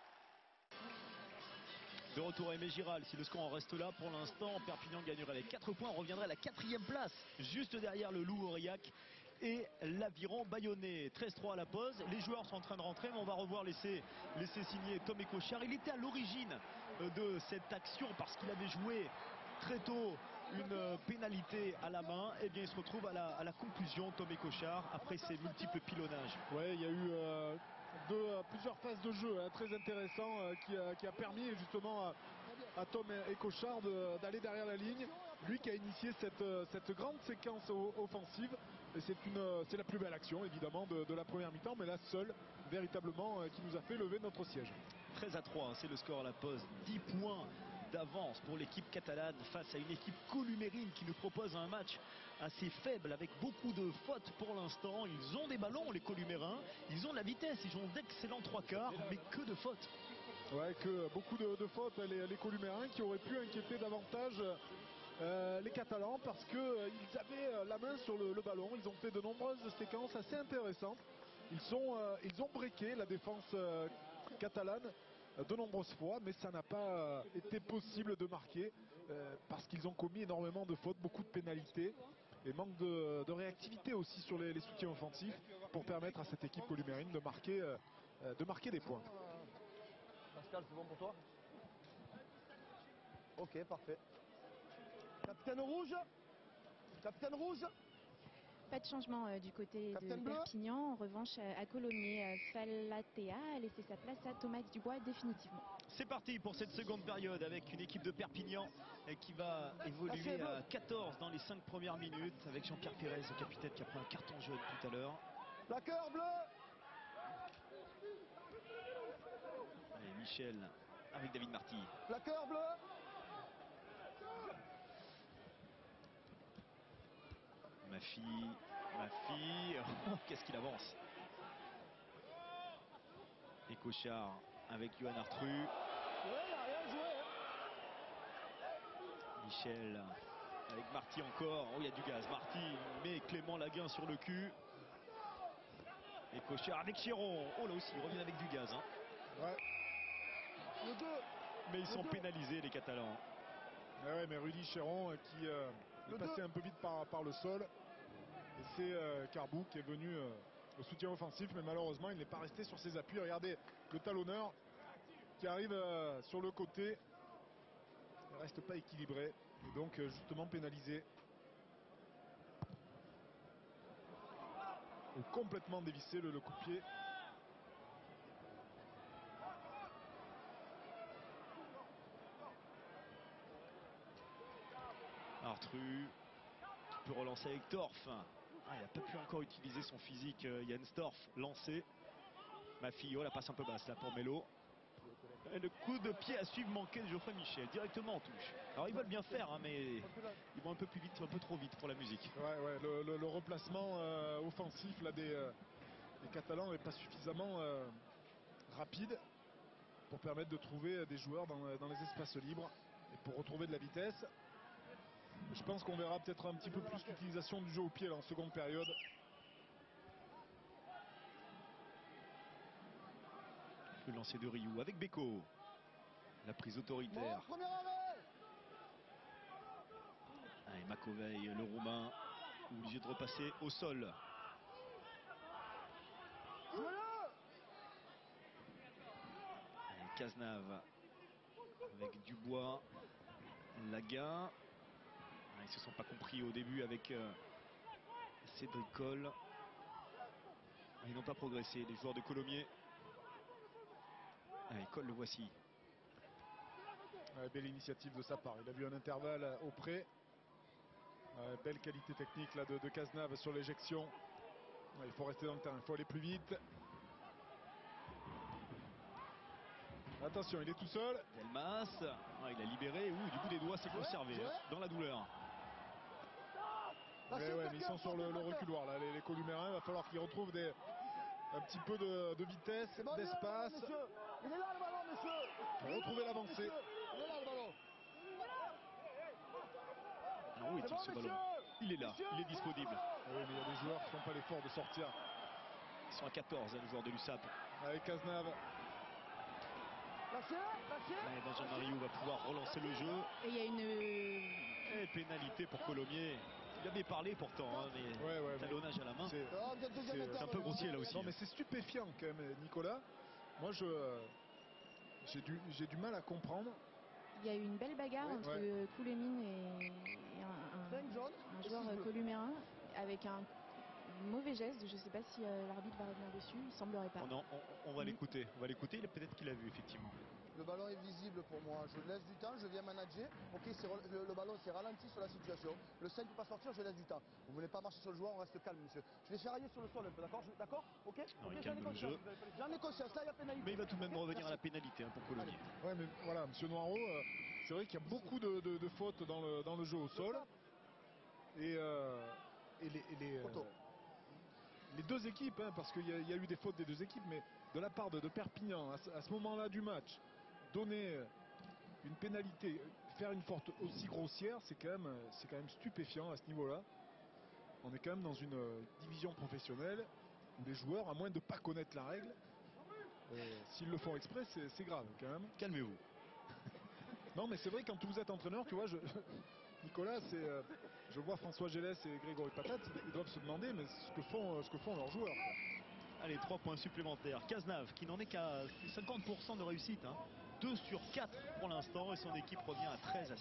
B: De retour à Aimé Giral, si le score en reste là pour l'instant, Perpignan gagnerait les 4 points, reviendrait à la 4e place, juste derrière le Loup Aurillac et l'Aviron Bayonnais. 13-3 à la pause, les joueurs sont en train de rentrer, mais on va revoir laisser signer Tom Écochard. Il était à l'origine de cette action parce qu'il avait joué très tôt une pénalité à la main. Et bien il se retrouve à la conclusion, Tom Écochard, après ses multiples pilonnages.
D: Ouais, il y a eu plusieurs phases de jeu très intéressants qui a permis justement à Tom Écochard d'aller derrière la ligne. Lui qui a initié cette grande séquence offensive. Et c'est la plus belle action évidemment de la première mi-temps, mais la seule véritablement qui nous a fait lever notre siège.
B: 13-3, c'est le score à la pause. 10 points d'avance pour l'équipe catalane face à une équipe columérine qui nous propose un match assez faible avec beaucoup de fautes pour l'instant. Ils ont des ballons, les columérins, ils ont de la vitesse, ils ont d'excellents 3/4, mais que de fautes.
D: Ouais, que beaucoup de fautes, les columérins qui auraient pu inquiéter davantage les Catalans parce qu'ils avaient la main sur le ballon. Ils ont fait de nombreuses séquences assez intéressantes. Ils ont breaké la défense catalane de nombreuses fois, mais ça n'a pas été possible de marquer parce qu'ils ont commis énormément de fautes, beaucoup de pénalités et manque de réactivité aussi sur les soutiens offensifs pour permettre à cette équipe columérine de marquer des points.
C: Pascal, c'est bon pour toi? Ok, parfait. Capitaine rouge. Capitaine rouge.
A: Pas de changement du côté
C: Capitaine
A: de
C: bleu.
A: Perpignan. En revanche, à Colomiers, Falatea a laissé sa place à Thomas Dubois définitivement.
B: C'est parti pour cette seconde période avec une équipe de Perpignan qui va évoluer à 14 dans les 5 premières minutes avec Jean-Pierre Pérez, le capitaine qui a pris un carton jaune tout à l'heure.
C: Plaqueur bleu.
B: Et Michel avec David Marty.
C: Plaqueur bleu.
B: Ma fille, oh, qu'est-ce qu'il avance. Et Cochard avec Johan Artru.
C: Ouais, il a rien joué.
B: Michel avec Marty encore. Oh, il y a du gaz. Marty met Clément Laguin sur le cul. Et Cochard avec Chiron. Oh là aussi, il revient avec du gaz.
D: Ouais.
C: Le 2.
B: Mais ils sont pénalisés, les Catalans.
D: Ouais, mais Rudy Chiron qui est passé un peu vite par le sol. Et c'est Carbou qui est venu au soutien offensif, mais malheureusement il n'est pas resté sur ses appuis. Regardez le talonneur qui arrive sur le côté. Il ne reste pas équilibré et donc justement pénalisé. Ou complètement dévissé le coup de pied.
B: Artru. peut relancer avec Torf. Il n'a pas pu encore utiliser son physique. Jens Torf lancé. Mafi, oh la passe un peu basse là pour Melo. Et le coup de pied à suivre manqué de Geoffrey Michel, directement en touche. Alors ils veulent bien faire, hein, mais ils vont un peu plus vite, un peu trop vite pour la musique.
D: Ouais, le replacement offensif là, des Catalans n'est pas suffisamment rapide pour permettre de trouver des joueurs dans les espaces libres et pour retrouver de la vitesse. Je pense qu'on verra peut-être un petit peu plus d'utilisation du jeu au pied là, en seconde période.
B: Le lancer de Ryu avec Beko. La prise autoritaire. Et Makovey, le Roumain, obligé de repasser au sol. Et Cazenave avec Dubois, Laguin. Ils ne se sont pas compris au début avec Cédric Coll. Ils n'ont pas progressé, les joueurs de Colomiers. Coll, le voici.
D: Belle initiative de sa part. Il a vu un intervalle auprès. Belle qualité technique là, de Cazenave sur l'éjection. Il faut rester dans le terrain, il faut aller plus vite. Attention, il est tout seul.
B: Delmas, il a libéré. Du bout des doigts, c'est conservé dans la douleur.
D: Mais ils sont sur le reculoir là, les Columérins. Il va falloir qu'ils retrouvent un petit peu de vitesse, d'espace.
C: Il est là le ballon, monsieur.
D: Pour retrouver l'avancée.
C: Il est là le ballon.
B: Où est-il ce ballon? Il est là, il est disponible.
D: Oui, mais il y a des joueurs qui ne font pas l'effort de sortir.
B: Ils sont à 14, les joueurs de l'USAP.
D: Avec Cazenave.
B: Benjamin Rioux va pouvoir relancer le jeu.
A: Et il y a une
B: pénalité pour Colomiers. Il avait parlé pourtant, hein, mais talonnage à la main. C'est un peu grossier là aussi.
D: Non, mais c'est stupéfiant quand même, Nicolas. Moi, j'ai du mal à comprendre.
A: Il y a eu une belle bagarre entre Koulémine et un joueur columérin avec un mauvais geste. Je ne sais pas si l'arbitre va revenir dessus. Il ne semblerait pas.
B: On va l'écouter. On va l'écouter. Peut-être qu'il a vu effectivement.
C: Le ballon est visible pour moi. Je laisse du temps. Je viens manager. Ok, le ballon s'est ralenti sur la situation. Le 5 ne peut pas sortir. Je laisse du temps. Vous ne voulez pas marcher sur le joueur. On reste calme, monsieur. Je l'ai ferraillé sur le sol un peu. D'accord. Ok.
B: Non, il calme le jeu.
C: J'en ai conscience. Là, il y a pénalité.
B: Mais il va tout de même revenir à la pénalité pour Colomiers.
D: Ouais, mais voilà, monsieur Noireau, c'est vrai qu'il y a beaucoup de fautes dans le jeu au sol. Et les deux équipes, parce qu'il y a eu des fautes des deux équipes, mais de la part de Perpignan, à ce moment-là du match, donner une pénalité, faire une faute aussi grossière, c'est quand même stupéfiant à ce niveau-là. On est quand même dans une division professionnelle où les joueurs, à moins de ne pas connaître la règle, s'ils le font exprès, c'est grave quand même.
B: Calmez-vous.
D: Non, mais c'est vrai, quand vous êtes entraîneur, tu vois, Nicolas, je vois François Gélès et Grégory Patate, ils doivent se demander mais ce que font leurs joueurs.
B: Allez, 3 points supplémentaires. Cazenave qui n'en est qu'à 50% de réussite. 2 sur 4 pour l'instant et son équipe revient à 13-6.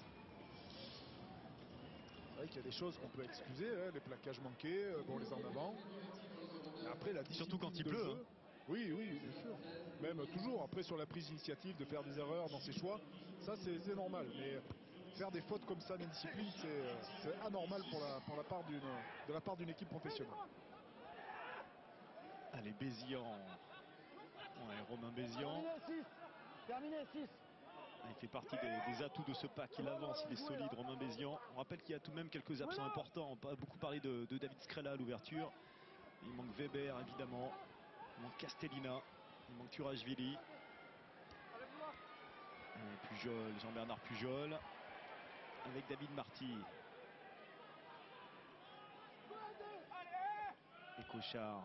D: C'est vrai qu'il y a des choses qu'on peut excuser, les plaquages manqués, les en avant. Et après,
B: surtout quand il pleut.
D: Oui, bien sûr. Même toujours, après sur la prise d'initiative, de faire des erreurs dans ses choix, ça c'est normal. Mais faire des fautes comme ça d'indiscipline, c'est anormal de la part d'une équipe professionnelle.
B: Allez, Bézian. Romain Bézian.
C: Terminé 6.
B: Il fait partie des atouts de ce pack. Il avance, il est solide, Romain Bézian. On rappelle qu'il y a tout de même quelques absents importants. On a beaucoup parlé de David Scrella à l'ouverture. Il manque Weber, évidemment. Il manque Castellina. Il manque Turashvili. Pujol, Jean-Bernard Pujol. Avec David Marty. Et Cochard.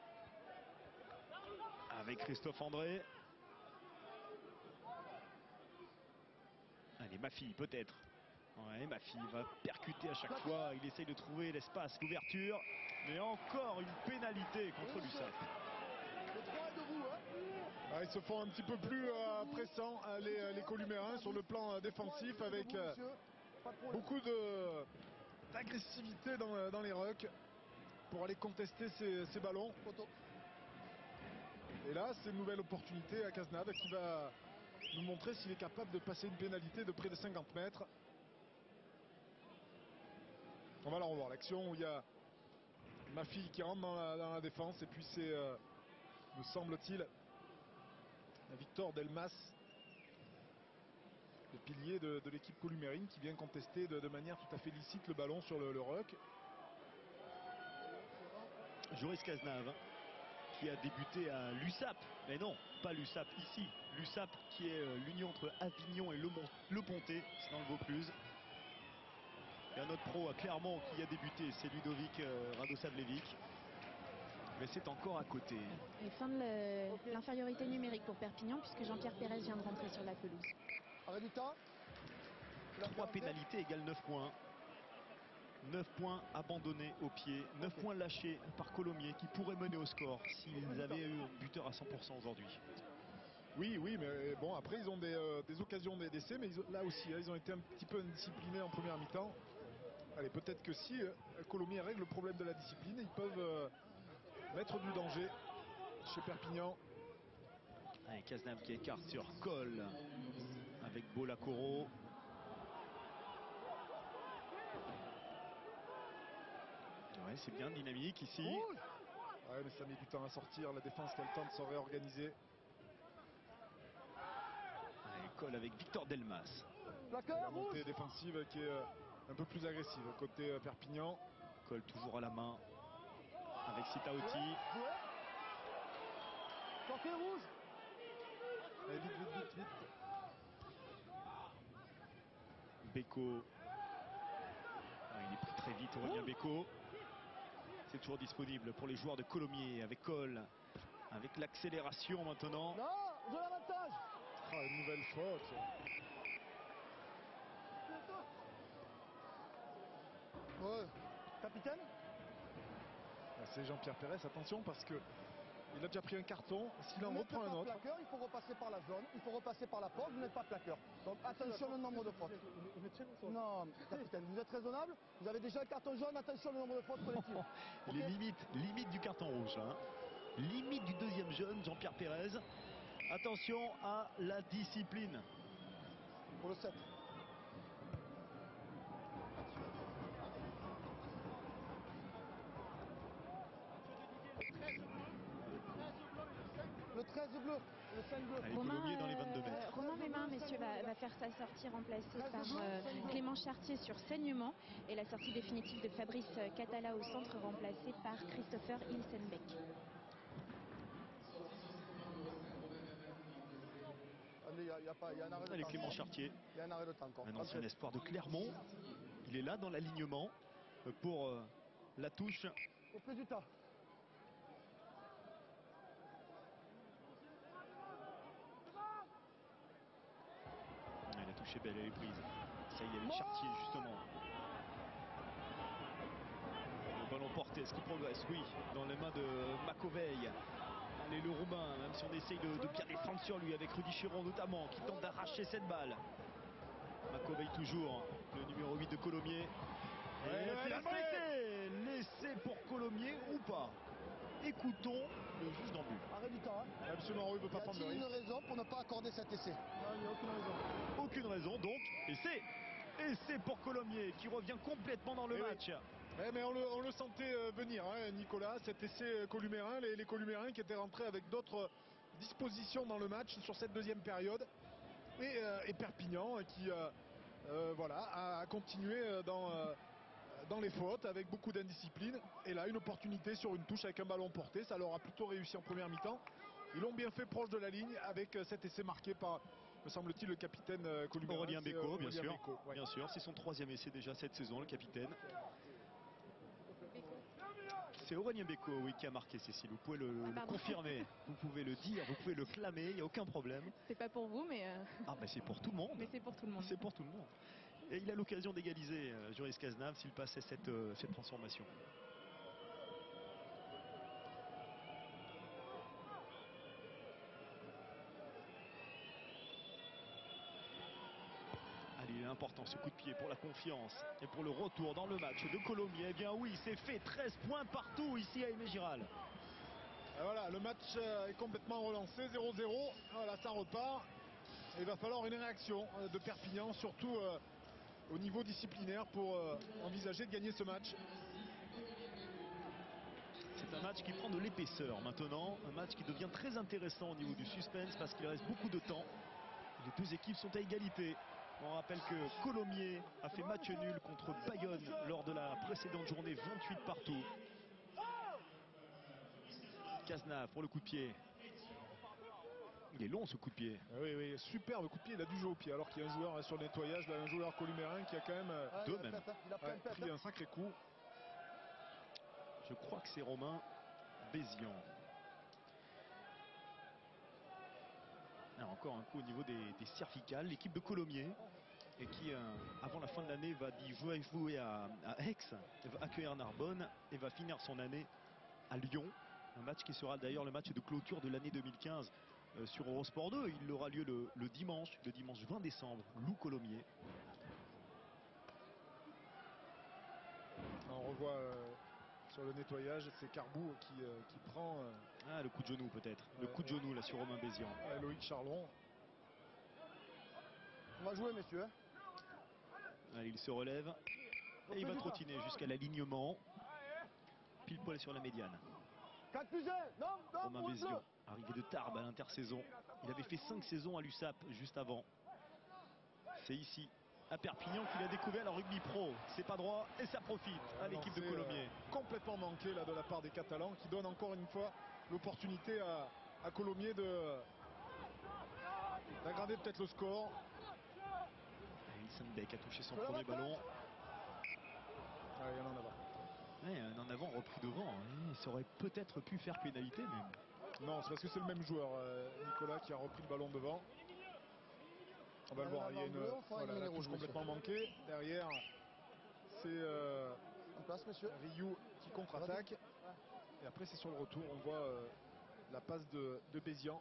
B: Avec Christophe André. Allez, Mafi, peut-être. Mafi va percuter à chaque fois. Il essaye de trouver l'espace, l'ouverture. Mais encore une pénalité contre l'USAP.
D: Ils se font un petit peu plus pressants, les Columérins, sur le plan défensif, avec beaucoup d'agressivité dans les rucks pour aller contester ces ballons. Et là, c'est une nouvelle opportunité à Cazenave qui va nous montrer s'il est capable de passer une pénalité de près de 50 mètres. On va la revoir, l'action où il y a Mafi qui rentre dans la défense, et puis c'est, me semble-t-il, Victor Delmas, le pilier de l'équipe columérine, qui vient contester de manière tout à fait licite le ballon sur le ruck.
B: Joris Cazenave qui a débuté à l'USAP, mais non, pas l'USAP ici, l'USAP qui est l'union entre Avignon et Le Pontet, c'est dans le Vaucluse. Et un autre pro à Clermont qui a débuté, c'est Ludovic Radosavljevic, mais c'est encore à côté.
A: Et fin de l'infériorité numérique pour Perpignan, puisque Jean-Pierre Pérez vient de rentrer sur la pelouse.
C: Arrêt du temps.
B: 3 pénalités égale 9 points. 9 points abandonnés au pied, 9 points lâchés par Colomiers qui pourrait mener au score s'ils avaient eu un buteur à 100% aujourd'hui.
D: Oui, mais bon, après ils ont des occasions d'essai, mais là aussi, ils ont été un petit peu indisciplinés en première mi-temps. Allez, peut-être que si Colomiers règle le problème de la discipline, ils peuvent mettre du danger chez Perpignan.
B: Allez, Cazenave qui écarte sur Cole avec Bolacoro. Ouais, c'est bien dynamique ici.
D: Ouais, mais ça met du temps à sortir. La défense qui a le temps de se réorganiser.
B: Allez, Cole avec Victor Delmas.
D: La montée défensive qui est un peu plus agressive côté Perpignan.
B: Cole toujours à la main avec Sitaoti.
C: Sortez rouge.
D: Allez, vite.
B: Beko. Il est pris très vite, Aurélien Beko. C'est toujours disponible pour les joueurs de Colomiers avec Cole, avec l'accélération maintenant.
C: Non, de l'avantage.
D: Une nouvelle faute.
C: Ouais. Capitaine.
D: C'est Jean-Pierre Pérez, attention parce que il a déjà pris un carton. S'il en reprend un autre.
C: Plaqueur, il faut repasser par la zone, il faut repasser par la porte, vous n'êtes pas plaqueur. Donc attention au nombre de fautes. Non, capitaine, vous êtes raisonnable, vous avez déjà un carton jaune, attention au nombre de fautes collectives.
B: Il est limite du carton rouge. Hein. Limite du deuxième jaune, Jean-Pierre Pérez. Attention à la discipline.
C: Pour le 7. Le 13 bleu, le 5 bleu.
B: Allez, Colomiers dans les 22 mètres.
A: Romain Mémin, messieurs, va faire sa sortie remplacée par Clément Chartier sur saignement. Et la sortie définitive de Fabrice Catala au centre, remplacé par Christopher Ilsenbeck.
C: Il y a un arrêt de
B: Allez,
C: temps.
B: Clément Chartier.
C: Il y a un arrêt de temps encore.
B: Un ancien espoir de Clermont. Il est là dans l'alignement pour la touche.
C: Au plus du temps.
B: Il a touché belle, elle est prise. Ça y est, avec Chartier justement. Le ballon porté, est-ce qu'il progresse? Oui, dans les mains de Macovey. Allez, le Roumain, même si on essaye de bien défendre sur lui avec Rudy Chiron notamment, qui tente d'arracher cette balle. Macovey toujours, le numéro 8 de Colomiers. Et l'essai pour Colomiers ou pas? Écoutons le juge d'en but.
C: Arrêt du temps. Hein.
D: Absolument, il ne veut pas prendre de risque.
C: Y a-t-il une raison pour ne pas accorder cet essai?
B: Non, il n'y a aucune raison. Aucune raison, donc essai pour Colomiers qui revient complètement dans le match.
D: Oui, mais on le sentait venir, hein, Nicolas, cet essai columérin, les columérins qui étaient rentrés avec d'autres dispositions dans le match sur cette deuxième période. Et Perpignan qui a continué dans les fautes avec beaucoup d'indiscipline. Et là, une opportunité sur une touche avec un ballon porté. Ça leur a plutôt réussi en première mi-temps. Ils l'ont bien fait proche de la ligne avec cet essai marqué par, me semble-t-il, le capitaine columérin.
B: Aurélien Beko, bien sûr.
D: Beko, ouais.
B: Bien sûr, c'est son 3e essai déjà cette saison, le capitaine. C'est Aurélien Beko, oui, qui a marqué, Cécile. Vous pouvez le confirmer, vous pouvez le dire, vous pouvez le clamer, il n'y a aucun problème.
A: C'est pas pour vous, mais...
B: Ah, bah c'est pour tout le monde.
A: Mais c'est pour tout le monde.
B: C'est pour tout le monde. Et il a l'occasion d'égaliser Joris Cazenave s'il passait cette transformation. Il est important ce coup de pied pour la confiance et pour le retour dans le match de Colomiers. Eh bien oui, c'est fait, 13 points partout ici à Aimé Giral.
D: Et voilà, le match est complètement relancé, 0-0. Voilà, ça repart. Il va falloir une réaction de Perpignan, surtout au niveau disciplinaire pour envisager de gagner ce match.
B: C'est un match qui prend de l'épaisseur maintenant, un match qui devient très intéressant au niveau du suspense parce qu'il reste beaucoup de temps. Les deux équipes sont à égalité. On rappelle que Colomiers a fait match nul contre Bayonne lors de la précédente journée, 28 partout. Cazenave pour le coup de pied. Il est long ce coup de pied.
D: Oui, oui, superbe coup de pied, il a dû jouer au pied alors qu'il y a un joueur sur le nettoyage, là, un joueur columérin qui a quand même pris un sacré coup.
B: Je crois que c'est Romain Bézian. Alors encore un coup au niveau des cervicales. L'équipe de Colomiers et qui, avant la fin de l'année, va jouer à Aix, va accueillir Narbonne et va finir son année à Lyon. Un match qui sera d'ailleurs le match de clôture de l'année 2015 sur Eurosport 2. Il aura lieu le dimanche 20 décembre, Loup-Colomiers.
D: On revoit sur le nettoyage, c'est Carbou qui prend...
B: le coup de genou peut-être. Le coup de genou là sur Romain Bézian.
D: Loïc Charlon.
C: On va jouer, messieurs.
B: Allez, il se relève et il va trottiner jusqu'à l'alignement. Pile poil sur la médiane. Romain Bézian, arrivé de Tarbes à l'intersaison. Il avait fait 5 saisons à l'USAP juste avant. C'est ici, à Perpignan, qu'il a découvert le rugby pro. C'est pas droit et ça profite à l'équipe de Colomiers.
D: Complètement manqué là de la part des Catalans qui donnent encore une fois l'opportunité à Colomiers d'aggraver peut-être le score.
B: Ilsenbeck a touché son premier ballon.
D: Il y en a en avant.
B: Un en avant repris devant. Ça aurait peut-être pu faire pénalité, mais...
D: Non, c'est parce que c'est le même joueur, Nicolas, qui a repris le ballon devant. On va le voir, il y a la touche complètement manquée. Derrière, c'est Ryu qui contre-attaque. Et après, c'est sur le retour. On voit la passe de Bézian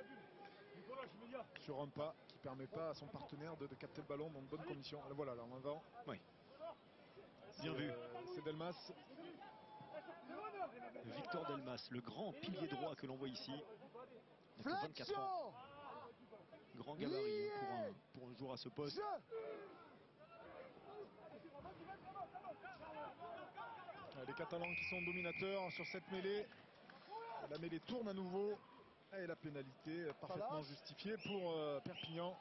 D: sur un pas qui permet pas à son partenaire de capter le ballon dans de bonnes conditions. Là, voilà, là en avant.
B: Oui. Bien vu.
D: C'est Delmas.
B: Victor Delmas, le grand pilier droit que l'on voit ici. Il a 24 ans. Grand gabarit pour un joueur à ce poste.
D: Les Catalans qui sont dominateurs sur cette mêlée. La mêlée tourne à nouveau. Et la pénalité parfaitement justifiée pour Perpignan.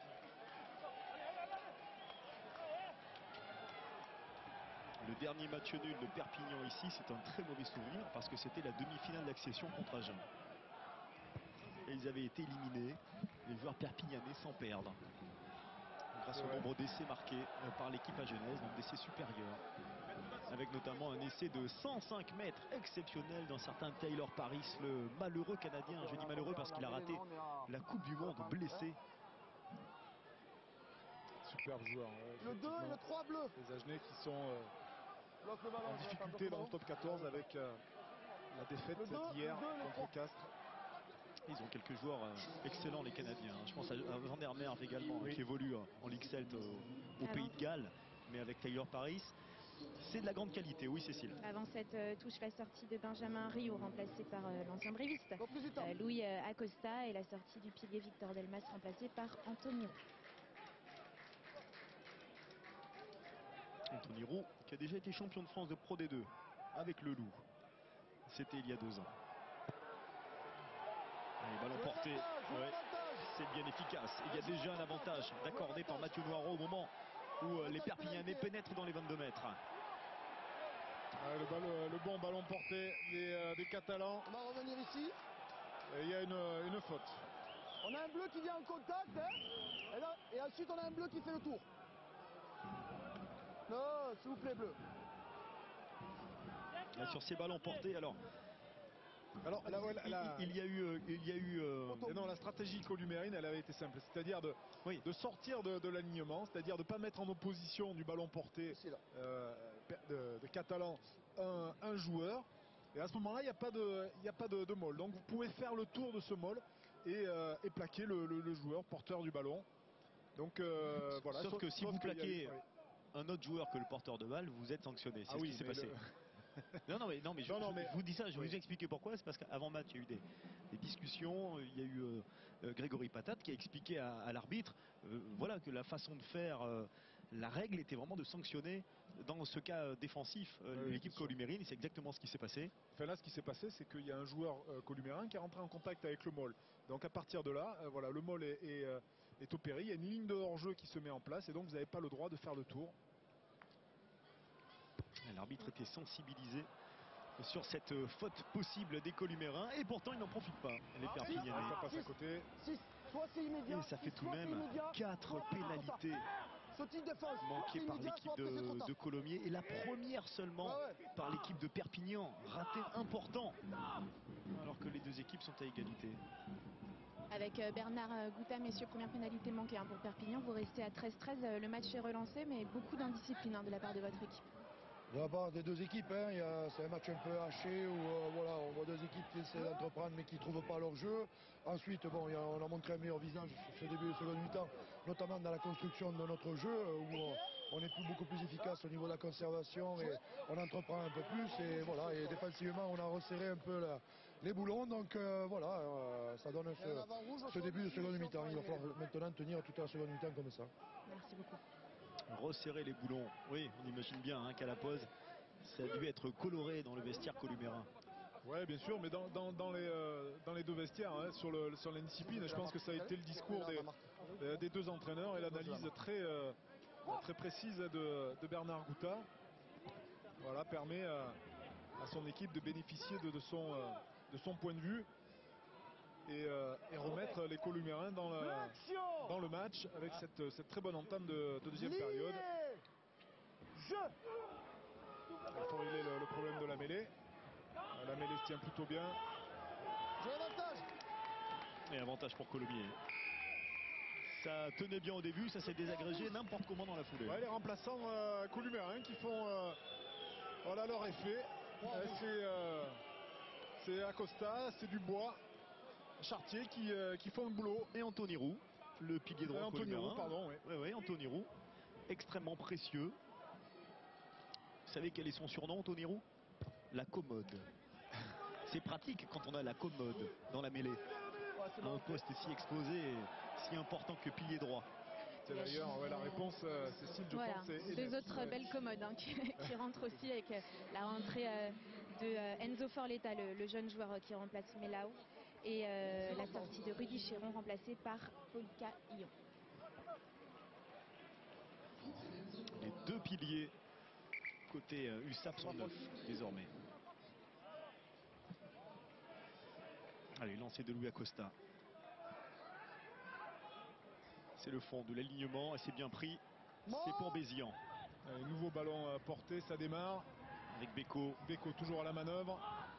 B: Le dernier match nul de Perpignan ici, c'est un très mauvais souvenir parce que c'était la demi-finale d'accession contre Agen. Et ils avaient été éliminés, les joueurs perpignanais, sans perdre. Grâce au nombre d'essais marqués par l'équipe agenaise, donc d'essais supérieurs. Avec notamment un essai de 105 mètres exceptionnel d'un certain Taylor Paris, le malheureux Canadien. Je dis malheureux parce qu'il a raté la Coupe du Monde, blessé.
D: Superbe joueur.
C: Le 2 et le 3 bleu.
D: Les Agenais qui sont en difficulté dans le top 14 avec la défaite d'hier contre Castres.
B: Ils ont quelques joueurs excellents, les Canadiens. Je pense à Van der Merwe également, qui évolue en Ligue Celt au Pays de Galles, mais avec Taylor Paris. C'est de la grande qualité, oui Cécile.
A: Avant cette touche, la sortie de Benjamin Rio, remplacé par l'ancien bréviste Louis Acosta, et la sortie du pilier Victor Delmas, remplacé par Anthony Roux.
B: Anthony Roux, qui a déjà été champion de France de Pro D2 avec le Loup. C'était il y a 2 ans. Allez, ballon porté, c'est bien efficace. Il y a déjà un avantage accordé par Mathieu Noirot au moment où les Perpignanais pénètrent dans les 22 mètres.
D: Le bon ballon porté des Catalans.
C: On va revenir ici.
D: Et il y a une faute.
C: On a un bleu qui vient en contact, hein, et ensuite on a un bleu qui fait le tour. Non, s'il vous plaît, bleu.
B: Là, sur ces ballons portés, alors il y a eu
D: non, la stratégie columérine, elle avait été simple, c'est-à-dire de sortir de l'alignement, c'est-à-dire de ne pas mettre en opposition du ballon porté de Catalan un joueur. Et à ce moment-là, il n'y a pas de maul. Donc vous pouvez faire le tour de ce maul et plaquer le joueur porteur du ballon. Donc voilà.
B: Sauf que si vous plaquez un autre joueur que le porteur de balle, vous êtes sanctionné. C'est ce qui s'est passé. Non, mais je vous dis ça, je vais vous expliquer pourquoi. C'est parce qu'avant match, il y a eu des discussions. Il y a eu Grégory Patate qui a expliqué à l'arbitre voilà, que la façon de faire la règle était vraiment de sanctionner dans ce cas défensif l'équipe columérine. C'est exactement ce qui s'est passé.
D: Enfin là, ce qui s'est passé, c'est qu'il y a un joueur columérin qui est rentré en contact avec le Mol. Donc à partir de là, voilà, le Mol est opéré. Il y a une ligne de hors-jeu qui se met en place et donc vous n'avez pas le droit de faire le tour.
B: L'arbitre était sensibilisé sur cette faute possible des columérins et pourtant ils n'en profitent pas. Les Perpignanais.
D: Ça passe à côté.
B: Et ça fait tout de même 4 pénalités manquées par l'équipe de Colomiers et la première seulement par l'équipe de Perpignan. Raté important alors que les deux équipes sont à égalité.
A: Avec Bernard Gouta, messieurs, première pénalité manquée pour Perpignan. Vous restez à 13-13. Le match est relancé, mais beaucoup d'indiscipline de la part de votre équipe.
C: De la part des deux équipes, c'est un match un peu haché où voilà, on voit deux équipes qui essaient d'entreprendre mais qui ne trouvent pas leur jeu. Ensuite, bon, on a montré un meilleur visage sur ce début de seconde mi-temps, notamment dans la construction de notre jeu où on est beaucoup plus efficace au niveau de la conservation et on entreprend un peu plus. Et, voilà, et défensivement, on a resserré un peu les boulons. Donc voilà, ça donne ce début de seconde mi-temps. Il va falloir maintenant tenir toute la seconde mi-temps comme ça.
A: Merci beaucoup.
B: Resserrer les boulons. Oui, on imagine bien qu'à la pause, ça a dû être coloré dans le vestiaire columérin.
D: Oui, bien sûr, mais dans les deux vestiaires, sur l'indiscipline, je pense que ça a été le discours des deux entraîneurs et l'analyse très précise de Bernard Gouta. Voilà, permet à son équipe de bénéficier de son point de vue et remettre les columérins dans le match avec cette très bonne entame de deuxième période. Il faut régler le problème de la mêlée. La mêlée se tient plutôt bien.
B: Et avantage pour Colomiers. Ça tenait bien au début, ça s'est désagrégé n'importe comment dans la foulée.
D: Ouais, les remplaçants columérins qui font voilà leur effet. C'est Acosta, c'est Dubois, Chartier qui font le boulot.
B: Et Anthony Roux, le pilier droit columérin.
D: Pardon,
B: oui, Anthony Roux, extrêmement précieux. Vous savez quel est son surnom, Anthony Roux? La commode. C'est pratique quand on a la commode dans la mêlée. Un poste si exposé, si important que pilier droit.
D: C'est d'ailleurs la réponse, Cécile, je pense.
A: Deux autres belles commodes qui rentrent aussi avec la rentrée de Enzo Forletta, le jeune joueur qui remplace Melao, et la sortie de Rudy Chéron remplacé par Polka Ion.
B: Les deux piliers côté USAP sont neufs désormais. Allez, lancé de Louis Acosta. C'est le fond de l'alignement et c'est bien pris. C'est pour Bézian.
D: Allez, nouveau ballon porté, ça démarre.
B: Avec Beko.
D: Beko toujours à la manœuvre.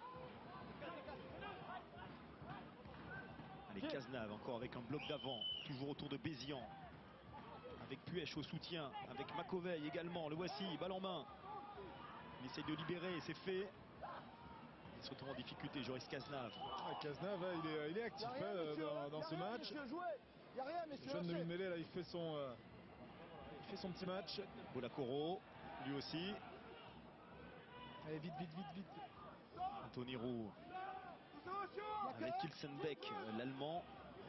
B: Allez, Cazenave encore avec un bloc d'avant. Toujours autour de Bézian. Avec Puech au soutien. Avec Macoveil également. Le voici, balle en main. Il essaye de libérer et c'est fait. Il se retrouve en difficulté, Joris Cazenave.
D: Cazenave, il est actif dans ce match. Le jeune de mêlée, là, il fait son petit match.
B: Bolacoro, lui aussi.
D: Allez, vite.
B: Anthony Roux. Avec Kilsenbeck, l'Allemand.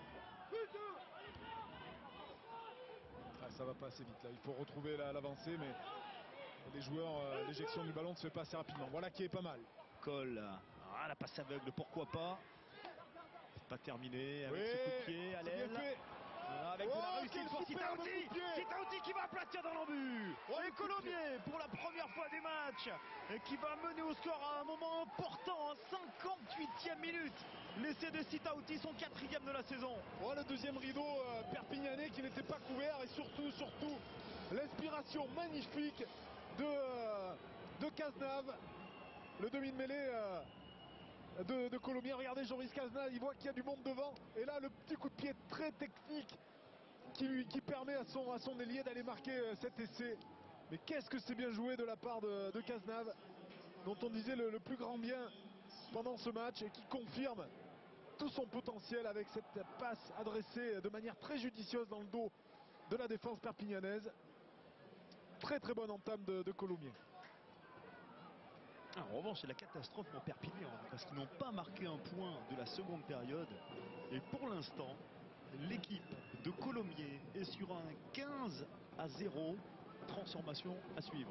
D: Ça va pas assez vite là. Il faut retrouver l'avancée, mais les joueurs, l'éjection du ballon ne se fait pas assez rapidement. Voilà qui est pas mal.
B: Cole. La passe aveugle, pourquoi pas. C'est pas terminé avec ce coup de pied à l'aile. Avec de la réussite pour Sitaouti. Sitaouti qui va aplatir dans l'embut. Et Colomiers pour la première fois du match et qui va mener au score à un moment important, 58e minute. L'essai de Sitaouti, son 4e de la saison.
D: Le deuxième rideau perpignanais qui n'était pas couvert et surtout l'inspiration magnifique de Cazenave. Le demi de mêlée de Colomiers. Regardez Joris Cazenave, il voit qu'il y a du monde devant. Et là, le petit coup de pied très technique qui permet à son ailier d'aller marquer cet essai. Mais qu'est-ce que c'est bien joué de la part de Cazenave, dont on disait le plus grand bien pendant ce match et qui confirme tout son potentiel avec cette passe adressée de manière très judicieuse dans le dos de la défense perpignanaise. Très très bonne entame de Colomiers.
B: En revanche, c'est la catastrophe pour Perpignan parce qu'ils n'ont pas marqué un point de la seconde période. Et pour l'instant, l'équipe de Colomiers est sur un 15-0 transformation à suivre.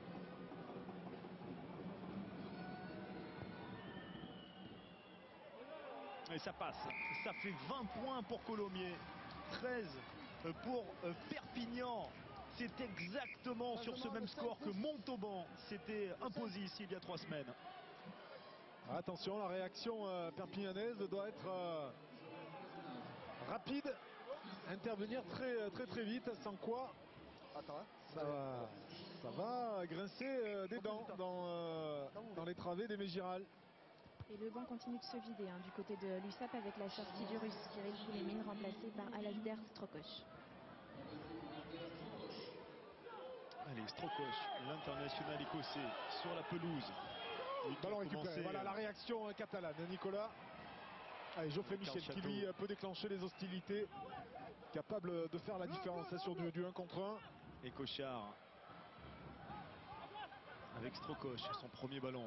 B: Et ça passe. Ça fait 20 points pour Colomiers, 13 pour Perpignan. C'est exactement sur ce même score que Montauban s'était imposé ici il y a 3 semaines.
D: Attention, la réaction perpignanaise doit être rapide, intervenir très vite, sans quoi ça va grincer des dents dans les travées des Mégirales.
A: Et le banc continue de se vider du côté de l'USAP avec la sortie du Russe Kirill Poulemine remplacé par Alasdair Strokosch.
B: Allez, Strokosch, l'international écossais, sur la pelouse.
D: Ballon récupéré. Voilà la réaction catalane, Nicolas. Allez, Geoffrey Michel qui lui peut déclencher les hostilités, capable de faire la différence sur du 1 contre 1.
B: Et Cochard avec Strokosch, son premier ballon.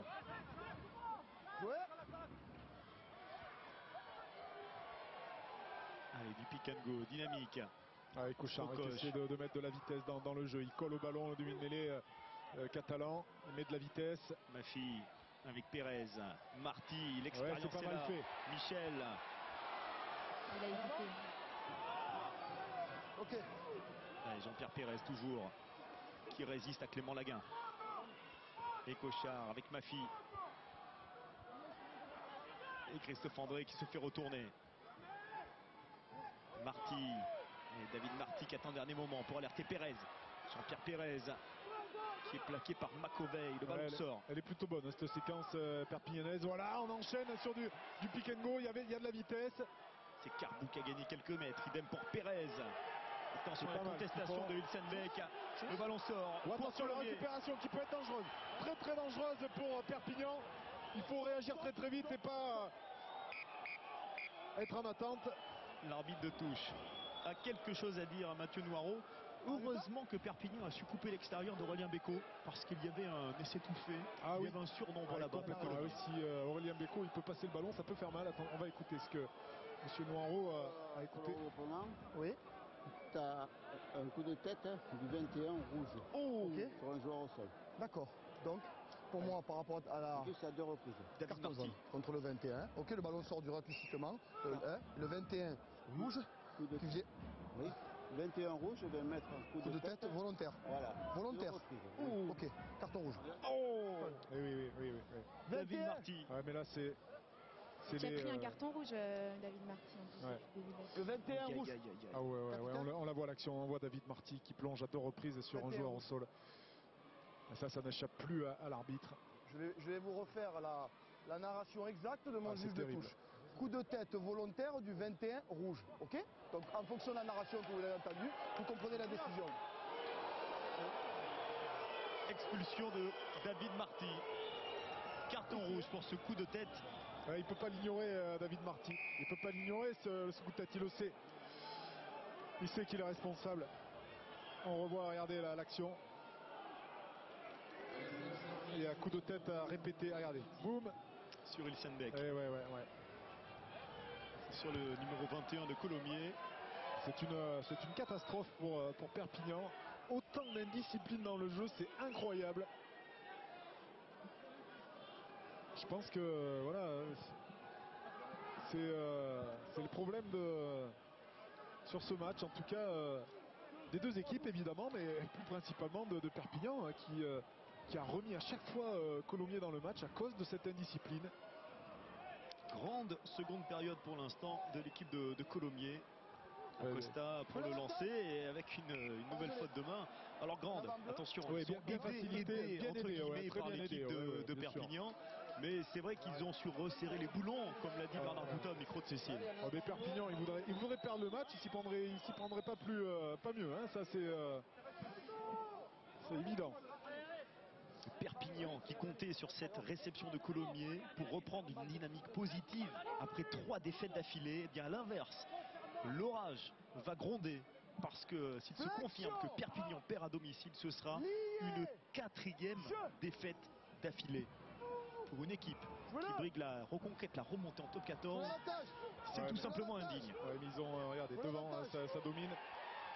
B: Allez, du pick and go, dynamique.
D: Avec Cochard qui essaie de mettre de la vitesse dans le jeu. Il colle au ballon, le demi-mêlée catalan. Il met de la vitesse.
B: Mafi avec Pérez. Marty, l'expérience
D: c'est pas mal fait.
B: Michel.
A: Il a hésité.
C: Ok.
B: Allez, Jean-Pierre Pérez toujours. Qui résiste à Clément Laguin. Et Cochard avec Mafi. Et Christophe André qui se fait retourner. Marty. Et David Marty qui attend le dernier moment pour alerter Pérez. Jean-Pierre Pérez qui est plaqué par Macovey. Le ballon sort.
D: Elle est plutôt bonne cette séquence perpignanaise. Voilà, on enchaîne sur du pick and go. Il y a de la vitesse.
B: C'est Carbou qui a gagné quelques mètres. Idem pour Pérez. Attention à la contestation de Hilsenbeck. Le ballon sort.
D: Attention à la récupération qui peut être dangereuse. Très dangereuse pour Perpignan. Il faut réagir très vite et pas être en attente.
B: L'arbitre de touche a quelque chose à dire à Mathieu Noirot. Heureusement que Perpignan a su couper l'extérieur d'Aurélien Bécaud parce qu'il y avait un essai tout fait. Il y avait un surnombre là-bas.
D: Si Aurélien Bécaud il peut passer le ballon, ça peut faire mal. Attends, on va écouter ce que M. Noirot a écouté.
L: Oui. Tu as un coup de tête du 21 rouge sur un joueur au sol.
C: D'accord. Donc, pour moi, par rapport à la...
L: C'est à 2 reprises.
C: Carton jaune contre le 21. Ok, le ballon sort du ratissement. Le 21 rouge.
L: Oui. 21 rouge, je vais mettre un coup de tête
C: volontaire.
L: Voilà.
C: Volontaire. Ok, carton rouge.
D: Oui.
B: David Marty.
D: Ouais, mais là c'est...
A: Il a pris un carton rouge, David Marty.
C: Le 21 rouge.
D: Ah ouais, on la voit l'action. On voit David Marty qui plonge à 2 reprises sur un joueur au sol. Et ça n'échappe plus à l'arbitre.
C: Je vais vous refaire la narration exacte de mon juge de touche. Coup de tête volontaire du 21 rouge. Ok? Donc en fonction de la narration que vous avez entendue, vous comprenez la décision.
B: Expulsion de David Marty. Carton rouge pour ce coup de tête.
D: Il ne peut pas l'ignorer, David Marty. Il ne peut pas l'ignorer, ce coup de tête. Il le sait. Il sait qu'il est responsable. On revoit, regardez l'action. Il y a un coup de tête à répéter. Regardez. Boum.
B: Sur Hilsenbeck.
D: Ouais.
B: Sur le numéro 21 de Colomiers.
D: C'est une catastrophe pour Perpignan. Autant d'indiscipline dans le jeu, c'est incroyable. Je pense que voilà, c'est le problème sur ce match, en tout cas des deux équipes évidemment, mais plus principalement de Perpignan qui a remis à chaque fois Colomiers dans le match à cause de cette indiscipline.
B: Grande seconde période pour l'instant de l'équipe de Colomiers. Costa pour le lancer et avec une nouvelle faute de main. Alors Grande, attention, ils sont aidés entre guillemets par l'équipe de Perpignan. Mais c'est vrai qu'ils ont su resserrer les boulons, comme l'a dit Bernard Boutin au micro de Cécile.
D: Mais Perpignan, il voudrait perdre le match, il s'y prendrait pas mieux. Hein. Ça c'est évident.
B: Perpignan qui comptait sur cette réception de Colomiers pour reprendre une dynamique positive après 3 défaites d'affilée. Eh bien à l'inverse, l'orage va gronder parce que s'il se confirme que Perpignan perd à domicile, ce sera une 4e défaite d'affilée. Pour une équipe qui brigue la reconquête, la remontée en top 14, c'est tout simplement indigne.
D: Mais ils ont, regardez, devant, ça domine.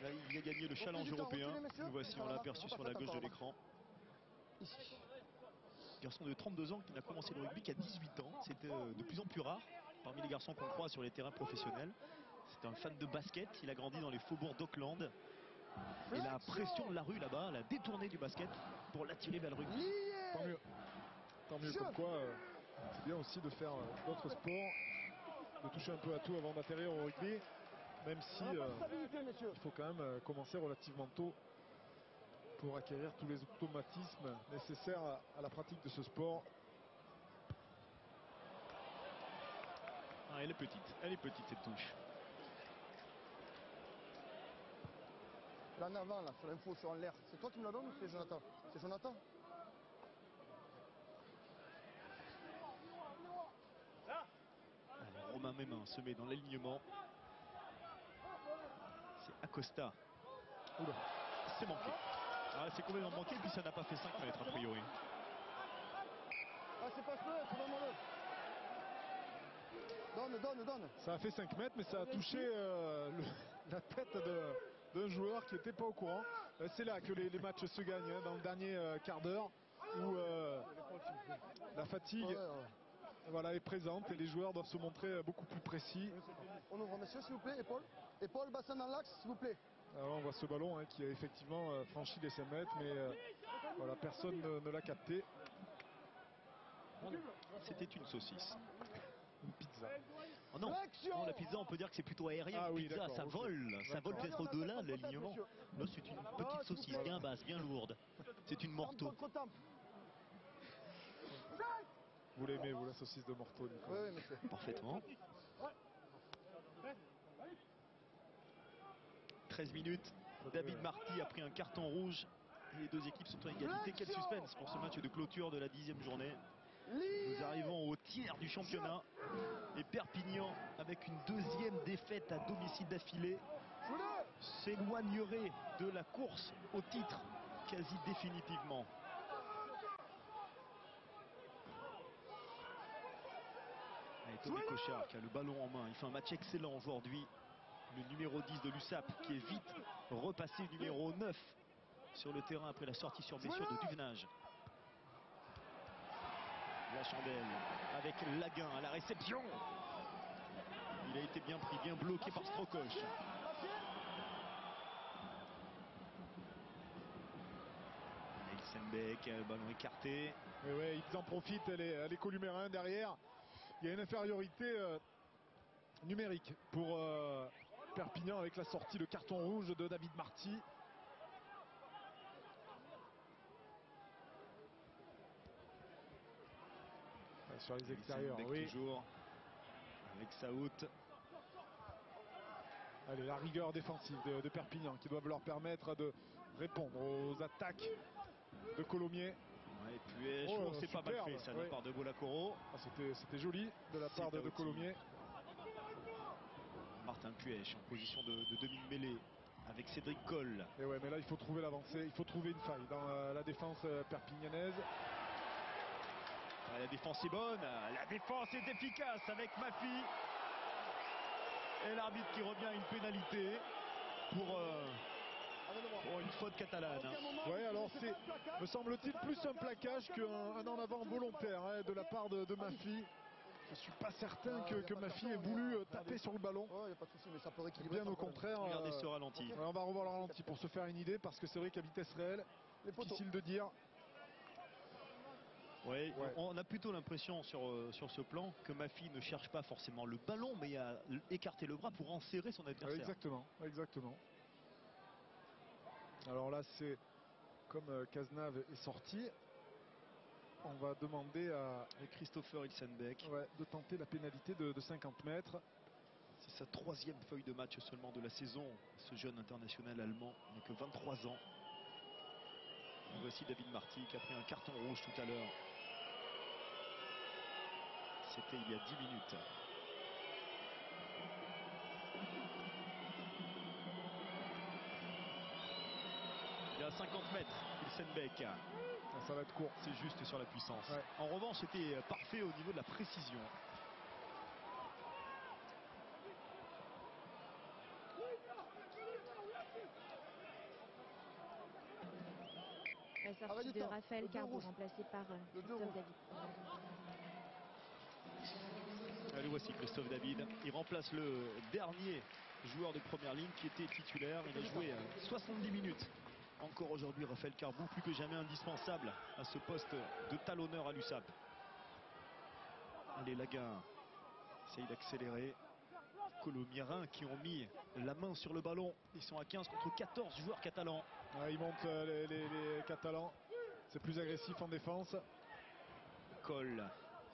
B: Là, il a gagné le challenge européen. Nous voici, on l'a aperçu sur la gauche de l'écran. Garçon de 32 ans qui n'a commencé le rugby qu'à 18 ans. C'était de plus en plus rare parmi les garçons qu'on croit sur les terrains professionnels. C'est un fan de basket. Il a grandi dans les faubourgs d'Auckland. Et la pression de la rue là-bas l'a détourné du basket pour l'attirer vers le rugby.
D: Tant mieux. Tant mieux, comme quoi c'est bien aussi de faire d'autres sports, de toucher un peu à tout avant d'atterrir au rugby. Même si il faut quand même commencer relativement tôt pour acquérir tous les automatismes nécessaires à la pratique de ce sport.
B: Ah, elle est petite cette touche.
C: Là en avant, là, sur l'info, sur l'air. C'est toi qui me la donnes ou c'est Jonathan? C'est Jonathan?
B: Alors, Romain Mémin se met dans l'alignement. C'est Acosta. Oula, c'est manqué. Ah, c'est complètement manqué, puis ça n'a pas fait 5 mètres a priori.
C: Ah, c'est pas ce, c'est vraiment le. Donne.
D: Ça a fait 5 mètres, mais ça a touché la tête d'un joueur qui n'était pas au courant. C'est là que les matchs se gagnent, hein, dans le dernier quart d'heure, où la fatigue voilà, est présente et les joueurs doivent se montrer beaucoup plus précis.
C: On ouvre, messieurs, s'il vous plaît, épaule, bassin dans l'axe, s'il vous plaît.
D: Alors on voit ce ballon qui a effectivement franchi les 5 mètres, mais voilà, personne ne l'a capté.
B: C'était une saucisse.
D: Une pizza.
B: Oh non, la pizza, on peut dire que c'est plutôt aérien.
D: Ah oui,
B: pizza, ça vole. Ça vole peut-être au-delà de l'alignement. Là, c'est une petite saucisse bien basse, bien lourde. C'est une morteau.
D: Vous l'aimez, vous, la saucisse de morteau, Nicolas?
C: Oui, monsieur.
B: Parfaitement. 13 minutes. David Marty a pris un carton rouge. Et les deux équipes sont en égalité. Quel suspense pour ce match de clôture de la 10e journée. Nous arrivons au tiers du championnat. Et Perpignan, avec une deuxième défaite à domicile d'affilée, s'éloignerait de la course au titre quasi définitivement. Et Tony Cochard qui a le ballon en main. Il fait un match excellent aujourd'hui. Le numéro 10 de l'USAP qui est vite repassé numéro 9 sur le terrain après la sortie sur blessure de Duvenage. La chandelle avec Laguin à la réception. Il a été bien pris, bien bloqué par Strokosch. Ilsenbeck, ballon écarté.
D: Et ouais, ils en profitent, les Columérains derrière. Il y a une infériorité numérique pour Perpignan avec la sortie de carton rouge de David Marty. Sur les extérieurs, oui.
B: Toujours avec Saout.
D: Allez, la rigueur défensive de Perpignan qui doivent leur permettre de répondre aux attaques de Colomiers.
B: Ouais, puis c'est pas mal fait ça de la part de Bolacoro.
D: Ah, c'était joli de la part de Colomiers.
B: Martin Puech en position de demi-mêlée avec Cédric Coll.
D: Et ouais, mais là il faut trouver l'avancée, il faut trouver une faille dans la défense perpignanaise.
B: La défense est bonne, la défense est efficace avec Mafi. Et l'arbitre qui revient à une pénalité pour une faute catalane.
D: Ouais, alors c'est, me semble-t-il, plus un plaquage qu'un en avant volontaire de la part de Mafi. Je suis pas certain que Mafi ait voulu taper sur le ballon.
C: Y a pas de souci, mais ça peut rééquilibrer.
D: Bien au contraire.
B: Regardez ce ralenti.
D: On va revoir le ralenti pour se faire une idée, parce que c'est vrai qu'à vitesse réelle, difficile de dire.
B: Oui, ouais. On a plutôt l'impression sur ce plan que Mafi ne cherche pas forcément le ballon, mais à écarter le bras pour enserrer son adversaire.
D: Exactement, exactement. Alors là, c'est comme Cazenave est sorti, on va demander à
B: Christopher Ilsenbeck
D: de tenter la pénalité de 50 mètres.
B: C'est sa 3e feuille de match seulement de la saison, ce jeune international allemand, il n'a que 23 ans. Et voici David Marty qui a pris un carton rouge tout à l'heure. C'était il y a 10 minutes. Il est à 50 mètres, Ilsenbeck.
D: Ça va être court.
B: C'est juste sur la puissance.
D: Ouais.
B: En revanche, c'était parfait au niveau de la précision.
A: La sortie de Raphaël Carbou, remplacé par Christophe David.
B: Allez, voici Christophe David. Il remplace le dernier joueur de première ligne qui était titulaire. Il a joué 70 minutes. Encore aujourd'hui, Raphaël Carbou, plus que jamais indispensable à ce poste de talonneur à l'USAP. Les Laguins essayent d'accélérer. Colomiérins qui ont mis la main sur le ballon. Ils sont à 15 contre 14 joueurs catalans.
D: Ils montent les Catalans. C'est plus agressif en défense.
B: Cole.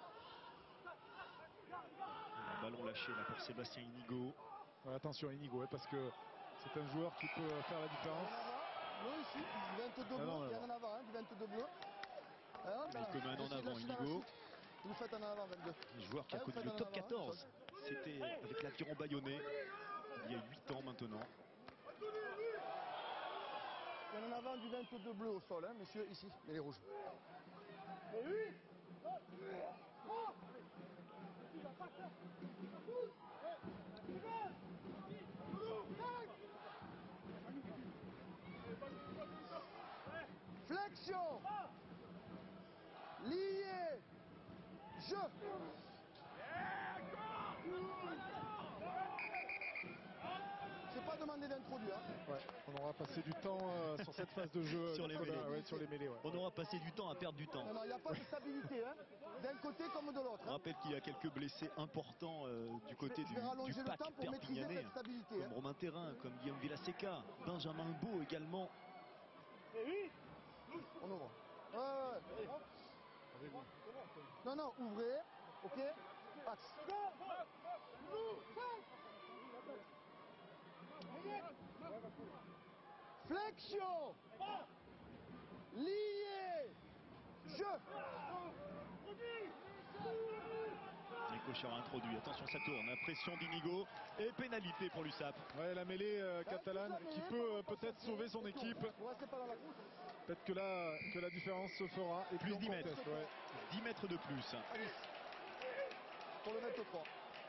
B: Un ballon lâché là pour Sébastien Inigo.
D: Attention Inigo, parce que c'est un joueur qui peut faire la différence.
C: Bleu ici, du 22 bleu, il y en a en avant, hein, du 22 bleu.
B: Il te mène en avant Inigo.
C: Vous faites en avant 22.
B: Un joueur qui a connu le top 14. C'était avec l'Aviron Bayonnais il y a 8 ans maintenant.
C: Il y en a en avant du 22 bleu au sol, hein, messieurs, ici, et les rouges. Flexion. Lié. Jeu. C'est pas demandé d'introduire.
D: Ouais, on aura passé du temps sur cette phase de jeu
B: sur, les mêlées.
D: Ouais, sur les mêlées. Ouais.
B: On aura passé du temps à perdre du temps.
C: Non, il n'y a pas de stabilité, hein, d'un côté comme de l'autre.
B: On rappelle qu'il y a quelques blessés importants du côté du pack perpignanais, comme Romain Thérin, comme Guillaume Villaseca, Benjamin Beau également.
C: On ouvre. Non, ouvrez. Ok. Axe. Flexion. Lié. Jeu.
B: Et Cochard introduit. Attention, ça tourne. Pression d'Inigo et pénalité pour l'USAP.
D: Ouais, la mêlée catalane qui peut peut-être sauver son équipe. Peut-être que la différence se fera. Et
B: plus 10 mètres. 10 mètres de plus.
C: Pour le 23.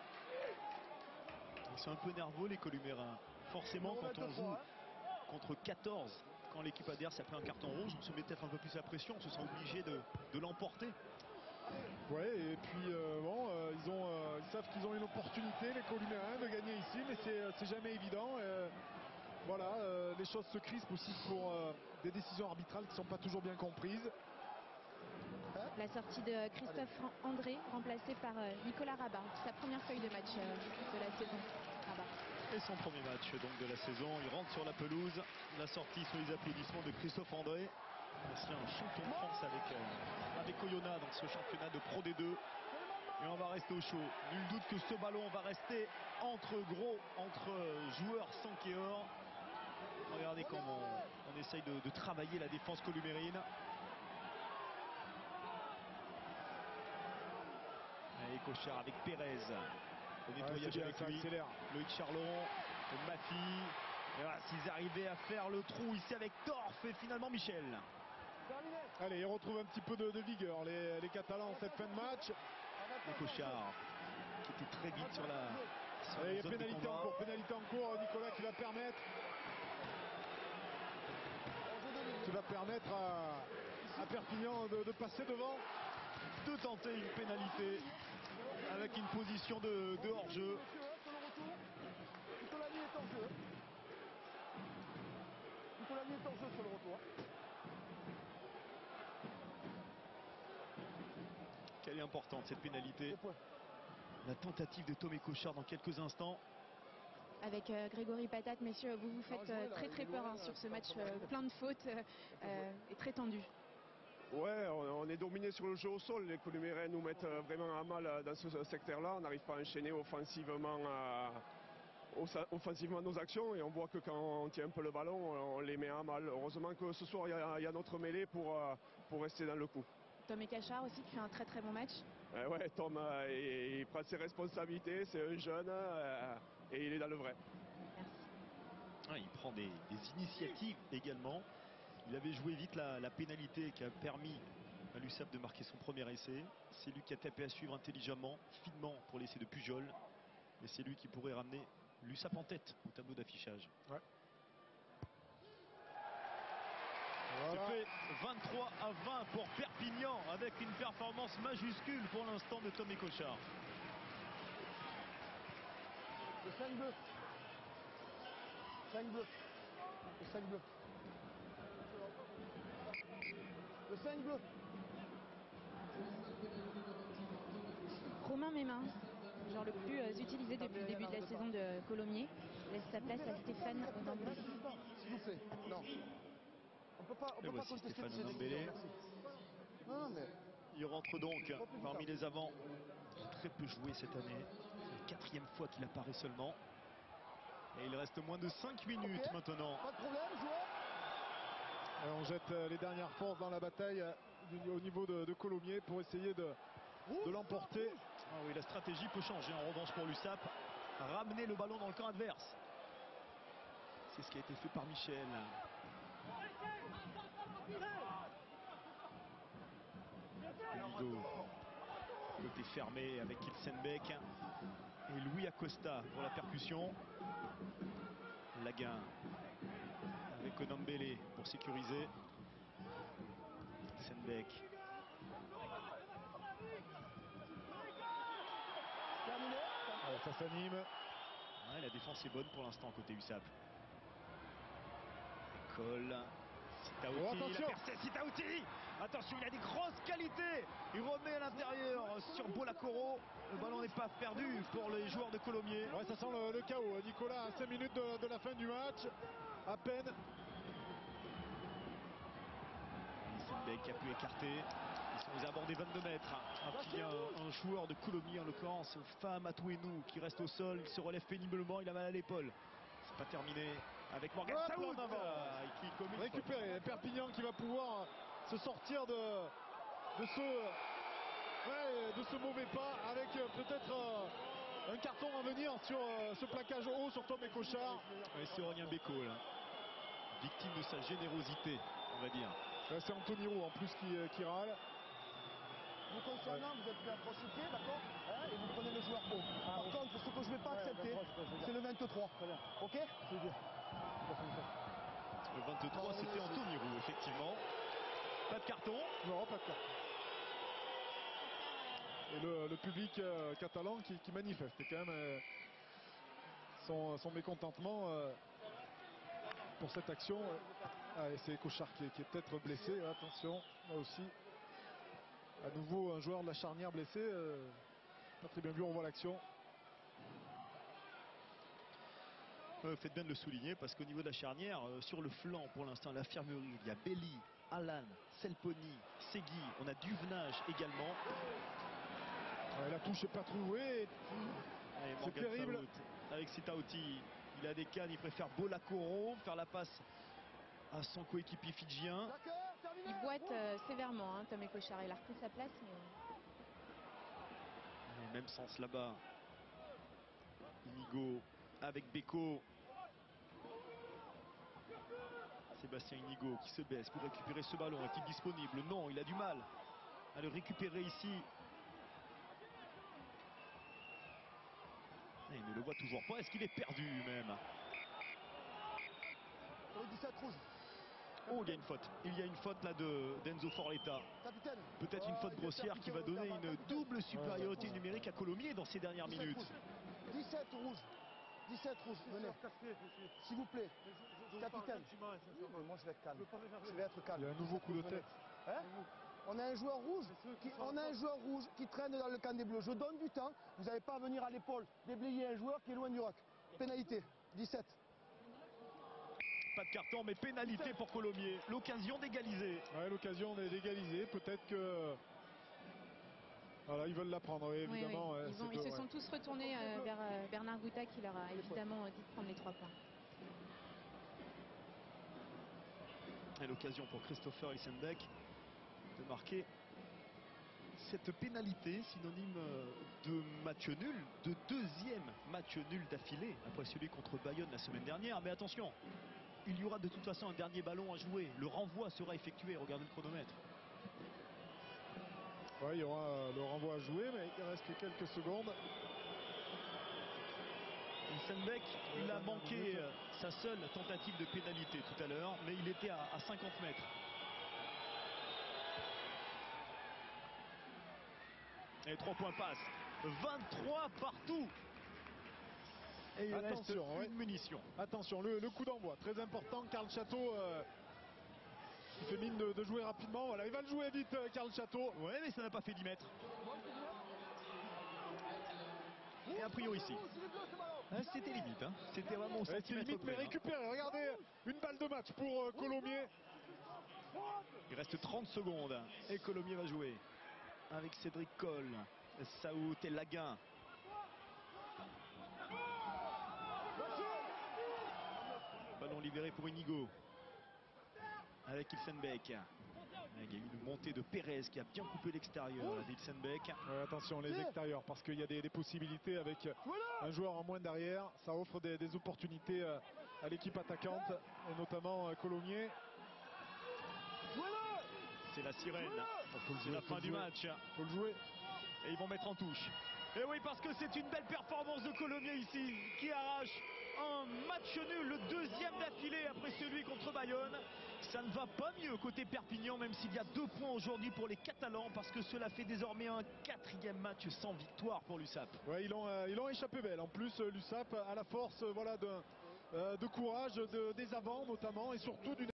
B: Ils sont un peu nerveux, les Columérins. Forcément, quand on joue contre 14, quand l'équipe adverse a pris un carton rouge, on se met peut-être un peu plus la pression, on se sent obligé de l'emporter.
D: Ouais, et puis ils savent qu'ils ont une opportunité, les Columérins, de gagner ici, mais c'est jamais évident. Voilà, les choses se crispent aussi pour des décisions arbitrales qui ne sont pas toujours bien comprises.
A: La sortie de Christophe André, remplacé par Nicolas Rabat. Sa première feuille de match de la saison. Rabat.
B: Et son premier match donc de la saison. Il rentre sur la pelouse. La sortie sous les applaudissements de Christophe André, ancien champion de France avec Oyonnax dans ce championnat de Pro D2. Et on va rester au chaud. Nul doute que ce ballon va rester entre joueurs 5 et or. Regardez comment on essaye de travailler la défense columérine. Et Cochard avec Pérez. Le nettoyage avec lui. Loïc Charlon, Mafi. S'ils arrivaient à faire le trou ici avec Torf et finalement Michel.
D: Allez, ils retrouvent un petit peu de vigueur, les Catalans, en cette fin de match.
B: Et Cochard qui était très vite sur la
D: il y a pénalité en cours, Nicolas, qui va permettre à Perpignan de passer devant.
B: De tenter une pénalité avec une position de hors-jeu.
C: Nicolas est hors-jeu. Nicolas est hors-jeu sur le retour.
B: Quelle est importante cette pénalité. La tentative de Tomé Cochard dans quelques instants.
A: Avec Grégory Patate, messieurs, vous faites très peur sur ce match plein de fautes et très tendu.
M: Ouais, on est dominé sur le jeu au sol. Les Columérins nous mettent vraiment à mal dans ce secteur-là. On n'arrive pas à enchaîner offensivement nos actions et on voit que quand on tient un peu le ballon, on les met à mal. Heureusement que ce soir, il y a notre mêlée pour rester dans le coup.
A: Tom Ekachar aussi qui fait un très bon match.
M: Ouais, Tom, il prend ses responsabilités, c'est un jeune et il est dans le vrai.
A: Merci.
B: Il prend des initiatives également. Il avait joué vite la pénalité qui a permis à l'USAP de marquer son premier essai. C'est lui qui a tapé à suivre intelligemment, finement pour l'essai de Pujol. Et c'est lui qui pourrait ramener l'USAP en tête au tableau d'affichage.
D: Ouais.
B: Voilà. C'est fait 23-20 pour Perpignan avec une performance majuscule pour l'instant de Tommy Cochard.
C: Le 5 bleu. 5 bleu. Le 5 bleu. Le 5 bleu.
A: Romain Mémin, genre le plus utilisé depuis le début de la saison de Colomiers, laisse sa place à Stéphane Odambélé.
C: S'il vous plaît, non. On peut pas contester
B: Stéphane
C: ces
B: Odambélé.
C: décisions, merci. Non, mais...
B: Il rentre donc parmi les avants. Très peu joué cette année. C'est la 4e fois qu'il apparaît seulement. Et il reste moins de 5 minutes maintenant.
C: Pas de problème, joueur.
D: Et on jette les dernières forces dans la bataille au niveau de Colomiers pour essayer de l'emporter.
B: Ah oui, la stratégie peut changer en revanche pour l'USAP. Ramener le ballon dans le camp adverse. C'est ce qui a été fait par Michel. Hugo, côté fermé avec Ilsenbeck et Louis Acosta pour la percussion. Laguin avec Odambélé pour sécuriser. Ilsenbeck.
D: Ça s'anime.
B: Ouais, la défense est bonne pour l'instant côté USAP. École. Sitaouti,
D: attention.
B: il a percé Sitaouti. Attention, il a des grosses qualités. Il remet à l'intérieur sur Bolakoro. Le ballon n'est pas perdu pour les joueurs de Colomiers.
D: Ouais, ça sent le chaos. Nicolas, à 5 minutes de la fin du match. À peine.
B: Ilsenbeck qui a pu écarter. Ils sont aux abords des 22 mètres. Il y a un joueur de Colomiers en l'occurrence, Faham Atouenou, qui reste au sol. Il se relève péniblement, il a mal à l'épaule. C'est pas terminé avec Morgan Saoud qui commet
D: récupéré. Perpignan qui va pouvoir se sortir de ce mauvais pas avec peut-être un carton à venir sur ce plaquage haut sur Tommy Cochard.
B: Et c'est Aurélien Bécaud là, victime de sa générosité, on va dire.
D: C'est Anthony Roux en plus qui râle.
C: Vous concernant, vous êtes pris à prochuter, d'accord, et vous prenez le joueur haut. Par contre, ce que je ne vais pas accepter, c'est le 23. Ok?
B: Le 23, c'était Anthony Roux, effectivement. Pas de carton.
D: Non, pas de carton. Et le public catalan qui manifeste quand même son mécontentement pour cette action. Et c'est Cochard qui est peut-être blessé. Attention, là aussi. À nouveau, un joueur de la charnière blessé. Pas très bien vu, on voit l'action.
B: Faites bien de le souligner parce qu'au niveau de la charnière, sur le flanc pour l'instant, l'infirmerie, il y a Belli, Alan, Selponi, Segui, on a Duvenage également.
D: Ouais, la touche n'est pas trouvée. C'est terrible.
B: Saoud, avec Sitaouti, il a des cannes, il préfère Bolakoro, faire la passe à son coéquipier fidjien.
A: Il boite sévèrement, hein, Tommy Cochard. Il a repris sa place.
B: Mais... même sens là-bas. Inigo avec Beko. Sébastien Inigo qui se baisse pour récupérer ce ballon. Est-il disponible? Non, il a du mal à le récupérer ici. Il ne le voit toujours pas. Est-ce qu'il est perdu même?
C: 17 rouge.
B: Oh, il y a une faute. Il y a une faute là d'Enzo Forletta. Peut-être une faute grossière qui va donner une double supériorité numérique à Colomiers dans ces dernières minutes.
C: 17 rouges. 17 rouges. Venez. S'il vous plaît. Capitaine. Moi je vais être calme. Je vais être calme.
D: Il y a un nouveau coup de tête.
C: Hein? On a un joueur rouge qui traîne dans le camp des Bleus. Je donne du temps. Vous n'avez pas à venir à l'épaule déblayer un joueur qui est loin du rock. Pénalité. 17.
B: Pas de carton, mais pénalité pour Colomiers. L'occasion d'égaliser.
D: Ouais, l'occasion d'égaliser. Peut-être que... Voilà, ils veulent la prendre, oui, évidemment.
A: Oui. Ils se sont tous retournés vers Bernard Gouta qui leur a évidemment dit de prendre les 3 points.
B: Et l'occasion pour Christopher Ilsenbeck de marquer cette pénalité, synonyme de match nul, de deuxième match nul d'affilée, après celui contre Bayonne la semaine dernière. Mais attention, il y aura de toute façon un dernier ballon à jouer. Le renvoi sera effectué. Regardez le chronomètre.
D: Ouais, il y aura le renvoi à jouer, mais il reste quelques secondes.
B: Ilsenbeck, il a manqué sa seule tentative de pénalité tout à l'heure, mais il était à 50 mètres. Et 3 points passent. 23 partout. Et il reste une munition.
D: Attention, le coup d'envoi, très important. Karl Château il fait mine de jouer rapidement. Voilà, il va le jouer vite, Karl Château.
B: Ouais, mais ça n'a pas fait 10 mètres. Et un prio ici. C'était limite, hein. C'était vraiment au centimètre
D: limite,
B: près,
D: mais récupéré. Regardez, une balle de match pour Colomiers.
B: Il reste 30 secondes. Et Colomiers va jouer avec Cédric Coll, Saout et Laguin. Ballon libéré pour Inigo. Avec Ilsenbeck. Il y a eu une montée de Pérez qui a bien coupé l'extérieur d'Ilsenbeck.
D: Ouais, attention les extérieurs parce qu'il y a des possibilités avec un joueur en moins derrière. Ça offre des opportunités à l'équipe attaquante et notamment Colomiers.
B: C'est la sirène. C'est la fin du match.
D: Faut le jouer.
B: Et ils vont mettre en touche. Et oui, parce que c'est une belle performance de Colomiers ici qui arrache un match nul, le deuxième d'affilée après celui contre Bayonne. Ça ne va pas mieux côté Perpignan, même s'il y a 2 points aujourd'hui pour les Catalans, parce que cela fait désormais un 4e match sans victoire pour l'USAP.
D: Ouais, ils ont échappé belle. En plus, l'USAP a la force voilà, de courage des avants notamment et surtout d'une